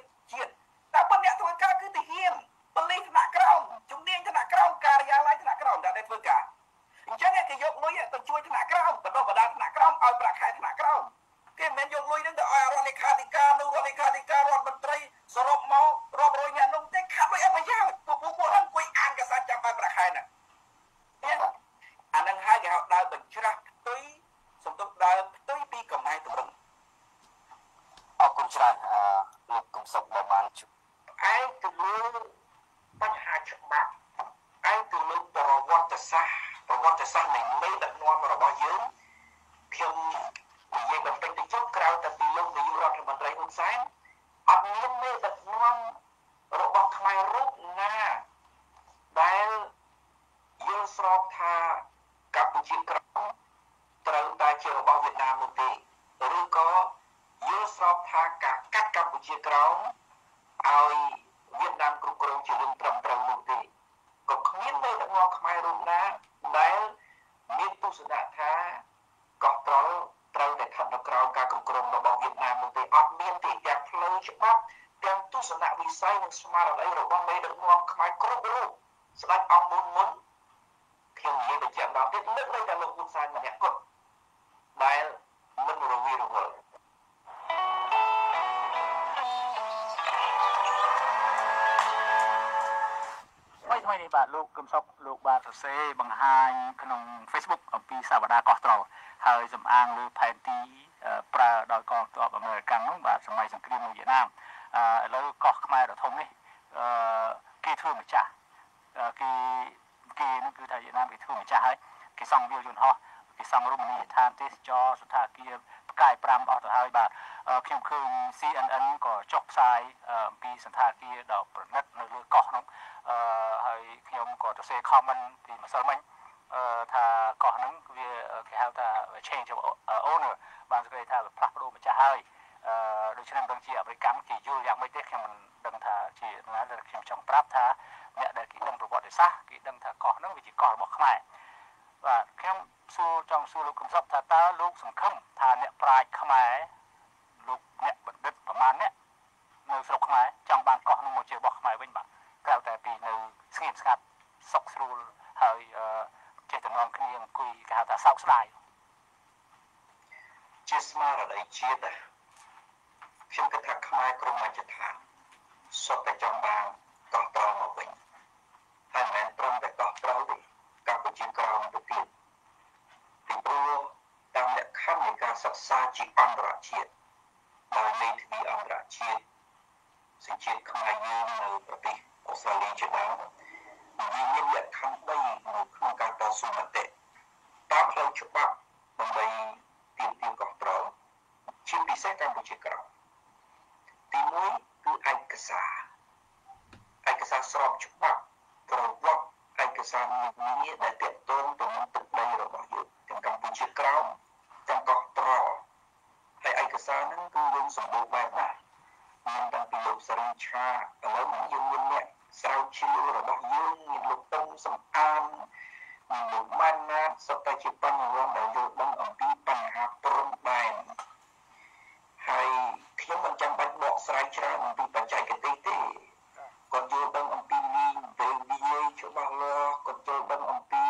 ជាតិតែប៉ុន្តែអ្នកធ្វើការគឺទាហានប៉ូលីសថ្នាក់ក្រោមជំនាញថ្នាក់ក្រោមការិយាល័យថ្នាក់ក្រោមដែលធ្វើការអញ្ចឹងគេយកលុយទៅជួយថ្នាក់ក្រោមបណ្ដុះបណ្ដាលថ្នាក់ក្រោមឲ្យប្រាក់ខែថ្នាក់ក្រោមគេមិនមែនយកលុយហ្នឹងទៅឲ្យរដ្ឋលេខាធិការនោះរដ្ឋលេខាធិការរដ្ឋមន្ត្រីសរុបមករាប់រយអ្នកនោះទេខាត់លុយអត់ប្រយោជន៍ពួកហ្នឹងអង្គុយអានកាសែតចាំឲ្យប្រាក់ខែហ្នឹងអាហ្នឹងហើយគេហៅដើរបញ្ច្រាស់ផ្ទុយសំទុះដើរផ្ទុយពីកំណែតម្រឹងអរគុណច្រើនលោកកុំសុខដែលបានជួបឯងទៅលើបញ្ហាច្បាប់ឯងទៅលើប្រវត្តិសាស្ត្រនៃមេដឹកនាំរបស់យើងខ្ញុំនិយាយបន្តិចទៅចុះក្រៅតែពីលោកនាយករដ្ឋមន្ត្រីហ៊ុនសែនអត់មានមេដឹកនាំរបស់ខ្មែររូបណាដែលយល់ស្របថាកម្ពុជាក្រោមត្រូវតែជារបស់វៀតណាមនោះទេឬក៏យល់ស្របថាការកាត់កម្ពុជាក្រោមឲ្យវៀតណាមគ្រប់គ្រងជារឿងត្រឹមត្រូវនោះទេក៏គ្មានមេដឹកនាំខ្មែររូបណាដែលមានទស្សនៈថាកោះត្រល់ត្រូវតែស្ថិតនៅក្រោមការគ្រប់គ្រងរបស់វៀតណាមនោះទេអត់មានទេទាំងផ្លូវច្បាប់ទាំងទស្សនៈវិស័យនិងស្មារតីរបស់មេដឹកនាំខ្មែរគ្រប់រូបស្ដេចអង្គមុនខ្ញុំនិយាយបញ្ជាក់ដល់ទៀតលើកលែងតែលោកហ៊ុនសែនម្នាក់គត់ដែលមិនរវីរវល់ថ្មីនេះបាទលោកកឹមសុខលោកបាទសរសេរបង្ហាញក្នុង Facebook អំពីសាវតាកោះត្រល់ហើយសំអាងលើផែនទីប្រើដោយកងទ័ពអាមេរិកហ្នឹងបាទសម័យសង្គ្រាមនៅវៀតណាមឥឡូវកោះខ្មែរដ៏ធំនេះគេធ្វើម្ចាស់គេនឹងគឺថាវៀតណាមគេធ្វើម្ចាស់ហើយគេសង់វាលយន្តហោះគេសង់រមណីយដ្ឋានទេសចរសណ្ឋាគារផ្កាយ5អស់ទៅហើយបាទខ្ញុំឃើញ CNN ក៏ចុះផ្សាយអំពីសណ្ឋាគារដ៏ប្រណិតនៅលើកោះនោះហើយខ្ញុំក៏ទៅសេ comment ពីម្សិលមិញថាកោះហ្នឹងវាគេហៅថា change of owner បានស្គាល់ថាផ្លាស់ប្ដូរម្ចាស់ហើយដូច្នេះមិនដឹងជាអាមេរិកគេយល់យ៉ាងម៉េចទេខ្ញុំមិនដឹងថាជាណាដែលខ្ញុំចង់ប្រាប់ថាអ្នកដែលគេដឹងប្រវត្តិសាស្ត្រគេដឹងថាកោះហ្នឹងវាជាកោះរបស់ខ្មែរបាទខ្ញុំចង់សួរលោកកឹមសុខថាតើលោកសង្ឃឹមថាអ្នកប្រាជ្ញខ្មែរលោកអ្នកបណ្ឌិតប្រមាណអ្នកនៅស្រុកខ្មែរចង់បានកោះនោះមកជារបស់ខ្មែរវិញបាទក្រៅតែពីនៅស្ងៀមស្ងាត់សុខស្រួលហើយចេះតែនាំគ្នាអង្គុយគេហៅថាសោកស្ដាយជាស្មារតីជាតិខ្ញុំគិតថាខ្មែរគ្រប់មជ្ឈដ្ឋានសុទ្ធតែចង់បានកោះត្រល់មកវិញហើយមិនមែនត្រឹមតែកោះត្រល់ទេកម្ពុជាក្រោមទៅទៀតពីព្រោះតាមលក្ខខណ្ឌនៃការសិក្សាជាអន្តរជាតិដោយមេធាវីអន្តរជាតិសញ្ជាតិខ្មែរយើងនៅប្រទេសអូស្ត្រាលីជាដើមវាមានលក្ខខណ្ឌ3នៅក្នុងការតស៊ូមតិតាមផ្លូវច្បាប់ដើម្បីទាមទារកោះត្រល់ជាពិសេសកម្ពុជាក្រោមទី1គឺឯកសារស្របច្បាប់ប្រវត្តិឯកសារនានាដែលទាក់ទងទៅនឹងទឹកដីរបស់យើងទាំងកម្ពុជាក្រោមទាំងកោះត្រល់ហើយឯកសារហ្នឹងគឺយើងសម្បូរបែបណាស់មានតាំងពីលោកសេរីឆាឥឡូវយើងមានអ្នកស្រាវជ្រាវរបស់យើងមានលោកតុងសំអានមានលោកម៉ាន់ណាតសុទ្ធតែជាបញ្ញវន្តដែលយល់ដឹងអំពីបញ្ហាព្រំដែនហើយខ្ញុំមិនចាំបាច់បកស្រាយច្រើនអំពីបច្ចេកទេសទេគាត់យល់ដឹងអំពីលីងពេលនិយាយច្បាស់លាស់គាត់យល់ដឹងអំពី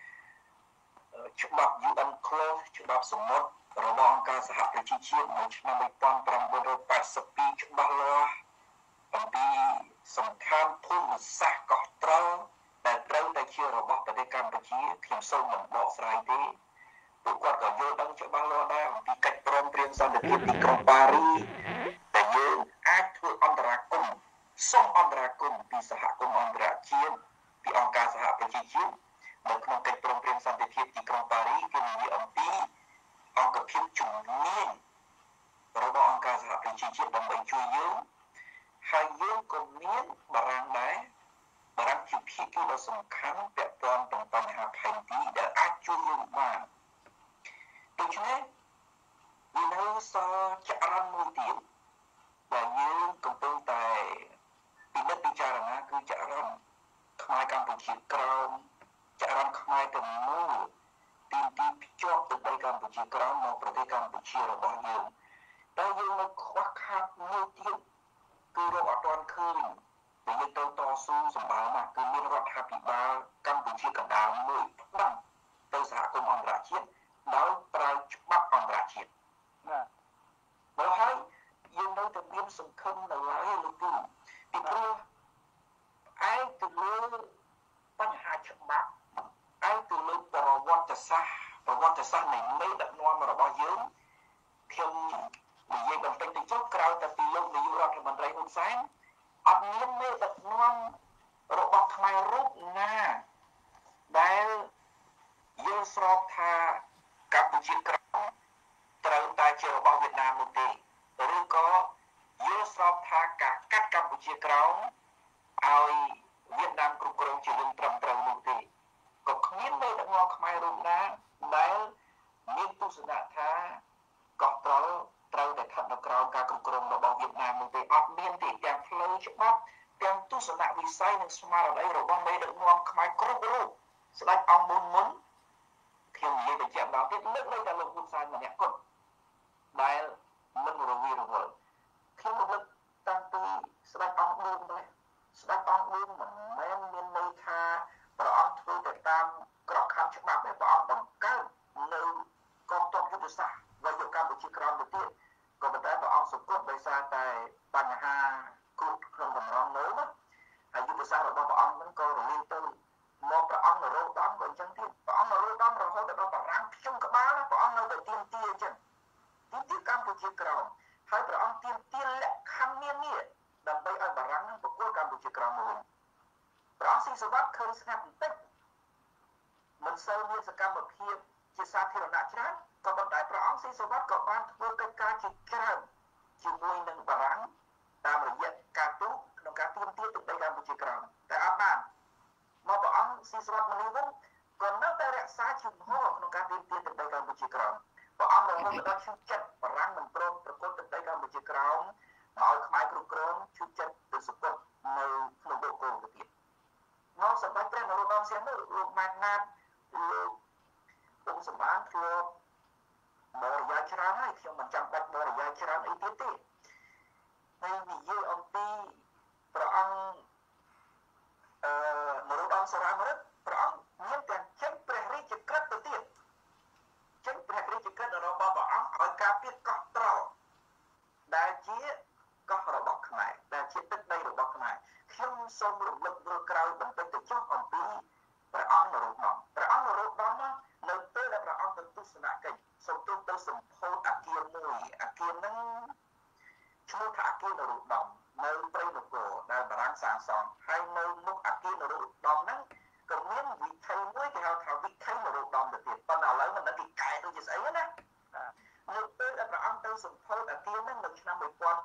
ច្បាប់ UN Clause ច្បាប់សមុទ្ររបស់អង្គការសហប្រជាជាតិនៅឆ្នាំ1982ច្បាស់លាស់អំពីសំខាន់ភូមិសាស្ត្រកោះត្រល់ដែលត្រូវតែជារបស់ប្រទេសកម្ពុជាខ្ញុំសូមមិនបកស្រាយទេពួកគាត់ក៏យល់ដឹងច្បាស់លាស់ដែរអំពីកិច្ចព្រមព្រៀងសន្តិភាពទីក្រុងប៉ារីដែលយើងអាចធ្វើអន្តរាគមន៍សូមអន្តរាគមន៍ពីសហគមន៍អន្តរជាតិពីអង្គការសហប្រជាជាតិនៅក្នុងកិច្ចព្រមព្រៀងសន្តិភាពទីក្រុងប៉ារីគេនិយាយអំពីអង្គភាពជំនាញរបស់អង្គការសហប្រជាជាតិដើម្បីជួយយើងហើយយើងក៏មានបារាំងដែរបារាំងជាភាគីដ៏សំខាន់ពាក់ព័ន្ធនឹងបញ្ហាផែនទីដែលអាចជួយយើងបានដូច្នេះវានៅសល់ចរន្តមួយទៀតដែលយើងកំពុងតែពិនិត្យពិចារណាគឺចរន្តខ្មែរកម្ពុជាក្រោមចរន្តខ្មែរទាំងមូលទីភ្ជាប់ទៅដីកម្ពុជាក្រោមមកប្រទេសកម្ពុជារបស់យើងតែយើងនៅខ្វះខាតមួយទៀតគឺសាស្ត្រនៃមេដឹកនាំរបស់យើងខ្ញុំនិយាយបន្តិចទៅចុះក្រោយតែពីលោកនាយករដ្ឋមន្ត្រីហ៊ុនសែនអត់មានមេដឹកនាំរបស់ខ្មែររូបណាដែលយល់ស្របថាកម្ពុជាក្រោមត្រូវតែជារបស់វៀតណាមនោះទេឬក៏យល់ស្របថាការកាត់កម្ពុជាក្រោមឲ្យវៀតណាមគ្រប់គ្រងជារឿងត្រឹមត្រូវនោះទេក៏គ្មានមេដឹកនាំខ្មែររូបណាដែលមានទស្សនៈថាកោះត្រល់ត្រូវតែស្ថិតនៅក្រោមការគ្រប់គ្រងរបស់វៀតណាមនោះទេអត់មានទេទាំងផ្លូវច្បាប់ទាំងទស្សនវិស័យនិងស្មារតីរបស់មេដឹកនាំខ្មែរគ្រប់រូបស្ដេចអង្គមុនខ្ញុំនិយាយបញ្ជាក់ម្ដងទៀតលើកលែងតែលោកហ៊ុនសែនម្នាក់គត់ដែលមិនរវីរវល់ខ្ញុំរំលឹកតាំងពីស្ដេចអង្គឌឿងដែរស្ដេចអង្គឌឿងមិនមែនមានន័យថាព្រះអង្គធ្វើទៅតាមក្របខ័ណ្ឌច្បាប់ទេព្រះអង្គបង្កើតនៅកងទ័ពយុទ្ធសាស្ត្រវាយកកម្ពុជាក្រោមទៅទៀតក៏ប៉ុន្តែព្រះអង្គសង្កត់ដោយសារតែបញ្ហាគ្រោះក្នុងតម្រងនៅណាហើយយុទ្ធសាស្ត្ររបស់ព្រះអង្គហ្នឹងក៏រលាយទៅមកព្រះអង្គនរោត្តមក៏អញ្ចឹងទៀតព្រះអង្គនរោត្តមរហូតដល់បារាំងខ្ញុំក្បាលព្រះអង្គនៅតែទៀមទាអញ្ចឹងទៀមទាកម្ពុជាក្រោមហើយព្រះអង្គទៀមទាលក្ខខណ្ឌនានាដើម្បីឲ្យបារាំងនឹងប្រគល់កម្ពុជាក្រោមមកវិញព្រះអង្គស៊ីសវត្តឃើញស្ងាត់បន្តិចមិនសូវមានសកម្មភាពជាសាធារណៈច្រើនក៏ប៉ុន្តែព្រះអង្គស៊ីសវត្តក៏បានធ្វើកិច្ចការជាច្រើនជាមួយនឹងបារាំងតាមរយៈការទូតក្នុងការទៀមទាទឹកដីកម្ពុជាក្រោមតែអត់បានមកព្រះអង្គស៊ីសវត្តមនុស្សវិញក៏នៅតែរក្សាជំហរក្នុងការទៀមទាទឹកដីកម្ពុជាក្រោមព្រះអង្គរហូតដល់ឈឺចិត្តបារាំងមិនព្រមប្រគល់ទឹកដីកម្ពុជាក្រោមមកឲ្យខ្មែរគ្រប់គ្រងឈឺចិត្តទៅសុគតនៅក្នុងបូកគោទៅទៀតមកសម្ដេចព្រះនរោត្តមសីហនុលោកម៉ែនណាតលោកពុំសម្បានធ្លាប់បរិយាច្រើនហើយខ្ញុំមិនចាំបាច់បរិយាច្រើនអីទៀតទេហើយនិយាយអំពីព្រះអង្គនរោត្តមសីហនុព្រះអង្គមានទាំងចេញព្រះរាជក្រឹត្យទៅទៀតចេញព្រះរាជក្រឹត្យរបស់ព្រះអង្គឲ្យការពារកោះត្រល់ដែលជាកោះរបស់ខ្មែរដែលជាទឹកដីរបស់ខ្មែរខ្ញុំសូមរំលឹកលើក្រោយបន្តិចទៅចុះអំពីព្រះអង្គនរោត្តមនៅពេលដែលព្រះអង្គទៅទស្សនកិច្ចសូមទៅសម្ពោធអគារមួយអគារហ្នឹងឈ្មោះថាអគារនរោត្តមនៅព្រៃនគរដែលបារាំងសាងសង់ហើយនៅមុខអគារនរោត្តមហ្នឹងក៏មានវិថីមួយគេហៅថាវិថីនរោត្តមទៅទៀតប៉ុន្តែឥឡូវមិនដឹងគេកែដូចជាស្អីណានៅពេលដែលព្រះអង្គទៅសម្ពោធអគារហ្នឹងនៅឆ្នាំ1865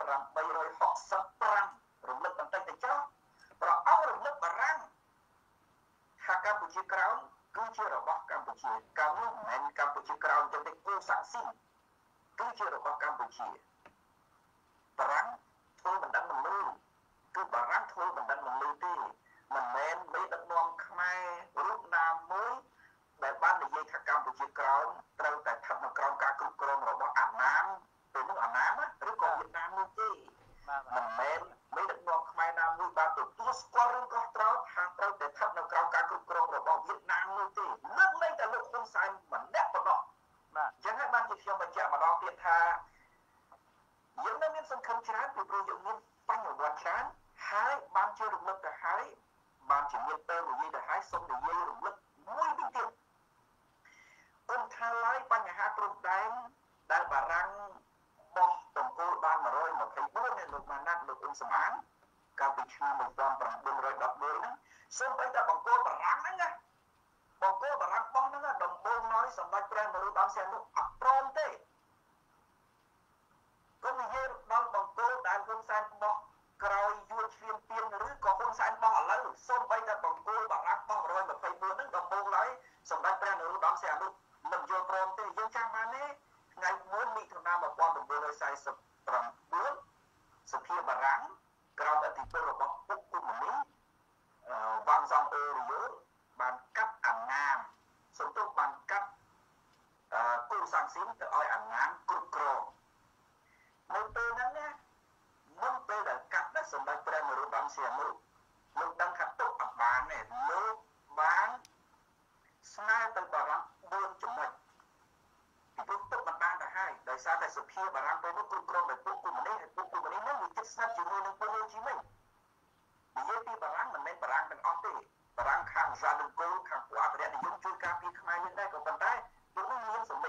រំលឹកបន្តិចទៅចុះព្រះអង្គរំលឹកបារាំងថាកម្ពុជាក្រោមគឺជារបស់កម្ពុជាកាលនោះមិនមែនកម្ពុជាក្រោមទៅគូសាក់ស៊ីនគឺជារបស់កម្ពុជាបារាំងធ្វើបណ្ដឹងមិនលឺគឺបារាំងធ្វើបណ្ដឹងមិនលឺទេមិនមែនមេដឹកនាំខ្មែររូបណាមួយដែលបាននិយាយថាកម្ពុជាក្រោមត្រូវតែស្ថិតនៅក្រោមការគ្រប់គ្រងរបស់អាណាមពេលនោះអាណាមឬក៏វៀតណាមនោះទេមិនមែនមេដឹកនាំខ្មែរណាមួយបានទទួលស្គាល់រឿងកោះត្រល់ថាត្រូវតែស្ថិតនៅក្រោមការគ្រប់គ្រងរបស់វៀតណាមនោះទេលើកលែងតែលោកហ៊ុនសែនម្នាក់ប៉ុណ្ណោះអញ្ចឹងហើយបានជាខ្ញុំបញ្ជាក់ម្ដងទៀតថាយើងនៅមានសង្ឃឹមច្រើនពីព្រោះយើងមានបញ្ញវន្តច្រើនហើយបានជារំលឹកទៅហើយបានជាមានពេលនិយាយទៅហើយសូមនិយាយរំលឹកមួយវិញទៀតគុំថាឡើយបញ្ហាព្រំដែនដែលបារាំងបោះបង្គោលបាន124នេះលោកម៉ាណាត់លោកអ៊ុនសមានកាលពីឆ្នាំ1914ហ្នឹងសូម្បីតែបង្គោលបារាំងហ្នឹងណាបង្គោលបារាំងបោះហ្នឹងដំបូងឡើយសម្ដេចព្រះនរោត្តមសីហនុអត់ព្រមទេគុំនិយាយដល់បង្គោលដែលហ៊ុនសែនបោះក្រោយយួនឈ្លានពានឬក៏ហ៊ុនសែនបោះឥឡូវសូម្បីតែបង្គោលបារាំងបោះ124ហ្នឹងដំបូងឡើយសម្ដេចព្រះនរោត្តមសីហនុមិនយល់ព្រមទេយើងចាំបានទេថ្ងៃ1មិថុនា1949សភាបារាំងក្រោមឥទ្ធិពលរបស់ពុកកុម្មុយនីវ៉ាងសំអឺរីយ៉ូបានកាត់អាណាមសំទោសបានកាត់គូសាំងស៊ីនទៅឲ្យអាណាមគ្រប់គ្រងនៅពេលហ្នឹងណាមុនពេលដែលកាត់ណាសម្ដេចព្រះនរោត្តមសីហនុលោកដឹងថាទុកអត់បានទេលោកបានស្នើទៅបារាំង4ចំណុចពីព្រោះទុកមិនបានទៅហើយដោយសារតែសភាបារាំងពេលនោះគ្រប់គ្រងដោយពុកកុម្មុយនីហើយពុកកុម្មុយនីនោះវាជិតស្និទ្ធជាមួយនឹងពុកហូជីមិញនិយាយពីបារាំងមិនមែនបារាំងទាំងអស់ទេបារាំងខាងសាលឹងគោលខាងពួកអធិរាជនិយមជួយការពារខ្មែរយើងដែរក៏ប៉ុន្តែពួកនោះមានសម្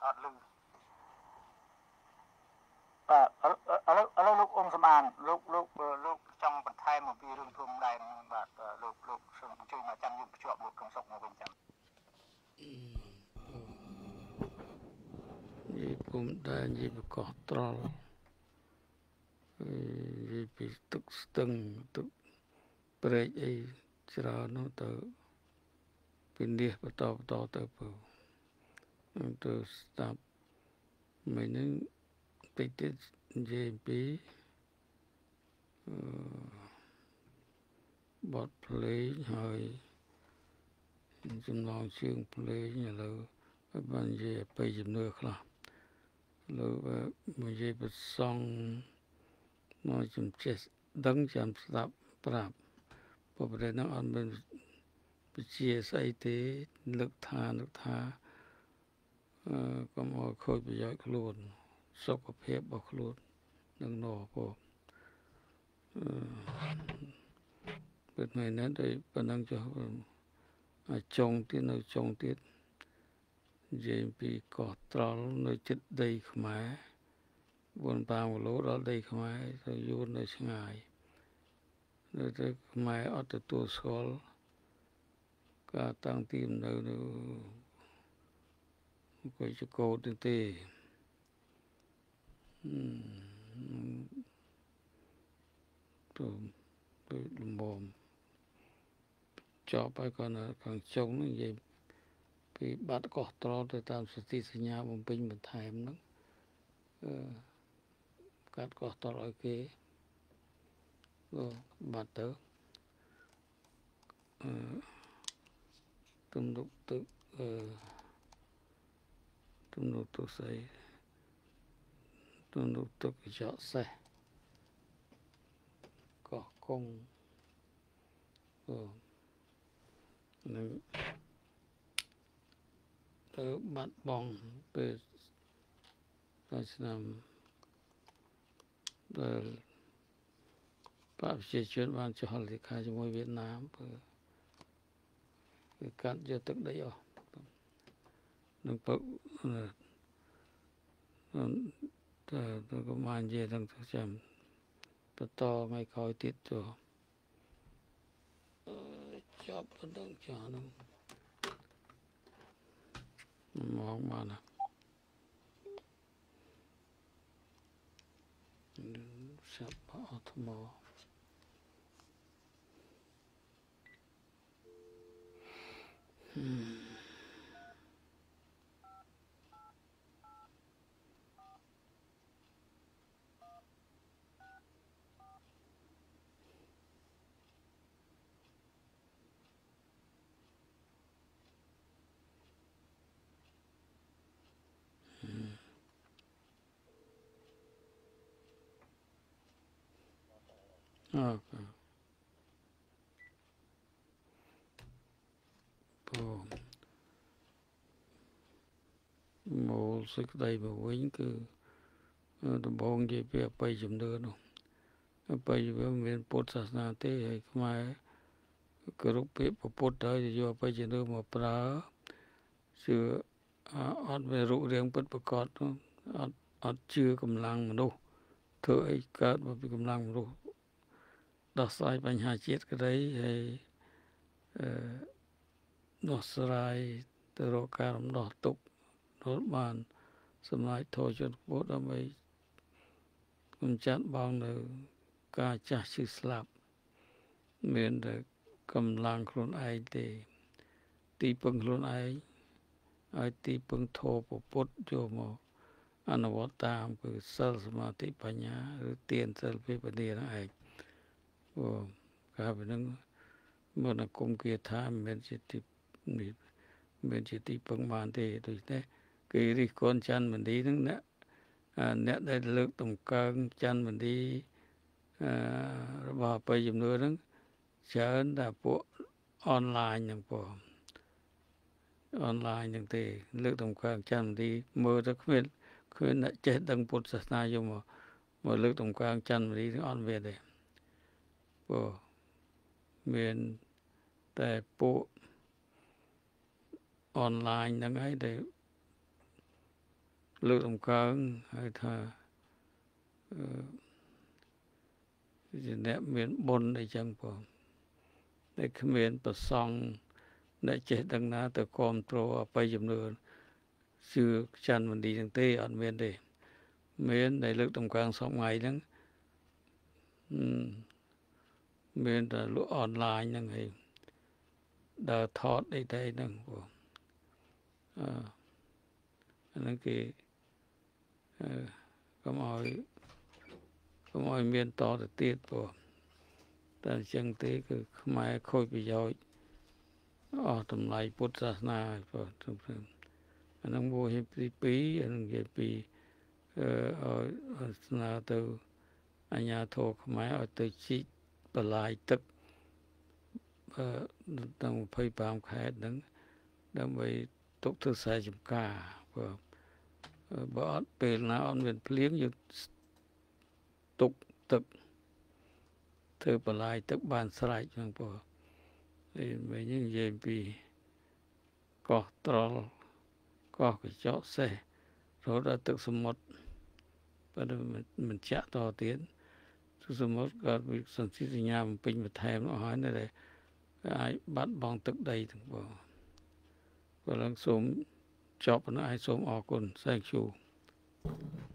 អត់លឺបាទឥឡូវលោកអ៊ំសម្អានលោកចង់បន្ថែមអំពីរឿងធំដែរបាទលោកសូមជួយមកចាំយកភ្ជាប់លោកកំសុកមកវិញចាំនិយាយពុំដែរនិយាយប្រកបត្រល់និយាយពីទឹកស្ទឹងទឹកព្រែកអីច្រើននោះទៅពីនេះបន្តទៅពើទៅស្ដាប់មិននឹងតិចទៀតនិយាយពីបទភ្លេងហើយចំណងជើងភ្លេងឥឡូវបាននិយាយទៅជំនឿខ្លះលើនិយាយប្រសងមកជំចេះដឹងចាំស្ដាប់ប្រាប់ព្រោះប្រទេសហ្នឹងអត់មានវិជាស្អីទេលើកថាកុំឲ្យខូចប្រយោជន៍ខ្លួនសុខភាពរបស់ខ្លួននឹងណោពោពិតមែនទេប៉ុណ្ណឹងចុះចុងទៀតនៅចុងទៀតនិយាយពីកោះត្រល់នៅចិត្តដីខ្មែរ4-5 គីឡូដល់ដីខ្មែរទៅយួននៅឆ្ងាយនៅទៅខ្មែរអត់ទទួលស្គាល់ការតាំងទីនៅក៏ជាកោតទេទៅលំមចប់ហើយក៏នៅខាងចុងហ្នឹងនិយាយពីបាត់កោះត្រល់ទៅតាមសន្ធិសញ្ញាបំពេញបន្ថែមហ្នឹងកាត់កោះត្រល់ឲ្យគេបាត់ទៅទំនុកទឹកទំនុកទឹកស្អីទំនុកទឹកកញ្ចក់សេះកោះកុងនឹងទៅបាត់បង់ពេលឆ្នាំដែលប្រជាជនបានចុះហត្ថលេខាជាមួយវៀតណាមគឺកាត់យកទឹកដីអស់នឹងពឹកទៅក៏បាននិយាយទាំងចាំបន្តថ្ងៃក្រោយទៀតចុះចប់ប៉ុណ្ណឹងចាស់ហ្នឹងមកបានណាសាប់អត់ថ្មអូខេមកសេចក្តីមកវិញគឺដំបូងនិយាយពីអបិយជំនឿនោះអបិយវាមានពុទ្ធសាសនាទេហើយខ្មែរគ្រប់ពាក្យពុទ្ធទៅយកអបិយជំនឿមកប្រើជឿអត់មានរូបរាងពិតប្រាកដអត់ជឿកម្លាំងមនុស្សធ្វើអីកើតមកពីកម្លាំងមនុស្សដោះស្រាយបញ្ហាជាតិក្តីហើយដោះស្រាយទៅរកការរំដោះទុក្ខរត់បានសម្រាប់ធម៌ជនពុទ្ធដើម្បីកំចាត់បងនៅការចាស់ឈឺស្លាប់មានតែកម្លាំងខ្លួនឯងទេទីពឹងខ្លួនឯងឲ្យទីពឹងធម៌ពុទ្ធយកមកអនុវត្តតាមគឺសិលសមាធិបញ្ញាឬទានសិលវិបទាហ្នឹងឯងកាលពីហ្នឹងមកគុំគាថាមិនជាទីពឹងបានទេដូច្នេះគេរិះគន់ច័ន្ទមនីហ្នឹងអ្នកដែលលើកតម្កើងច័ន្ទមនីរបស់អបិយជំនឿហ្នឹងច្រើនតែពួកអនឡាញហ្នឹងបងអនឡាញហ្នឹងទេលើកតម្កើងច័ន្ទមនីមើលទៅគ្មានអ្នកចេះដឹងពុទ្ធសាសនាយកមកលើកតម្កើងច័ន្ទមនីហ្នឹងអត់មានទេបងមានតែពួកអនឡាញហ្នឹងឯងដែលលើកតម្កើងហើយថាជាអ្នកមានបុណ្យអីចឹងបងតែគ្មានប្រសង់អ្នកចេះដឹងណាទៅគ្រប់គ្រងអបិយជំនឿជឿច័ន្ទមនីទាំងទេអត់មានទេមានតែលើកតម្កើងសពថ្ងៃហ្នឹងមានតែលក់អនឡាញហ្នឹងឯងដើរថតអីទៅហ្នឹងបងអាហ្នឹងគេកុំឲ្យមានតទៅទៀតបងតែអញ្ចឹងទេគឺខ្មែរខូចប្រយោជន៍អស់តម្លៃពុទ្ធសាសនាបងអាហ្នឹងមួយទី2អាហ្នឹងនិយាយពីឲ្យស្នើទៅអាជ្ញាធរខ្មែរឲ្យទៅជីកបន្លាយទឹកតាម25ខេត្តហ្នឹងដើម្បីទុកធ្វើខ្សែចម្ការបើអត់ពេលណាអត់មានភ្លៀងយើងទុកទឹកធ្វើបន្លាយទឹកបានស្រេចហ្នឹងបងវិញនិយាយពីកោះត្រល់កោះកញ្ចក់សេះរហូតដល់ទឹកសមុទ្របើមិនចាក់តទៀតទឹកសមុទ្រក៏វិសន្ធិសញ្ញាបំពេញបន្ថែមអស់ហើយនៅតែអាចបាត់បង់ទឹកដីទាំងបងក៏ឡើងសូមចប់ប៉ុណ្ណឹងឲ្យសូមអរគុណ Thank you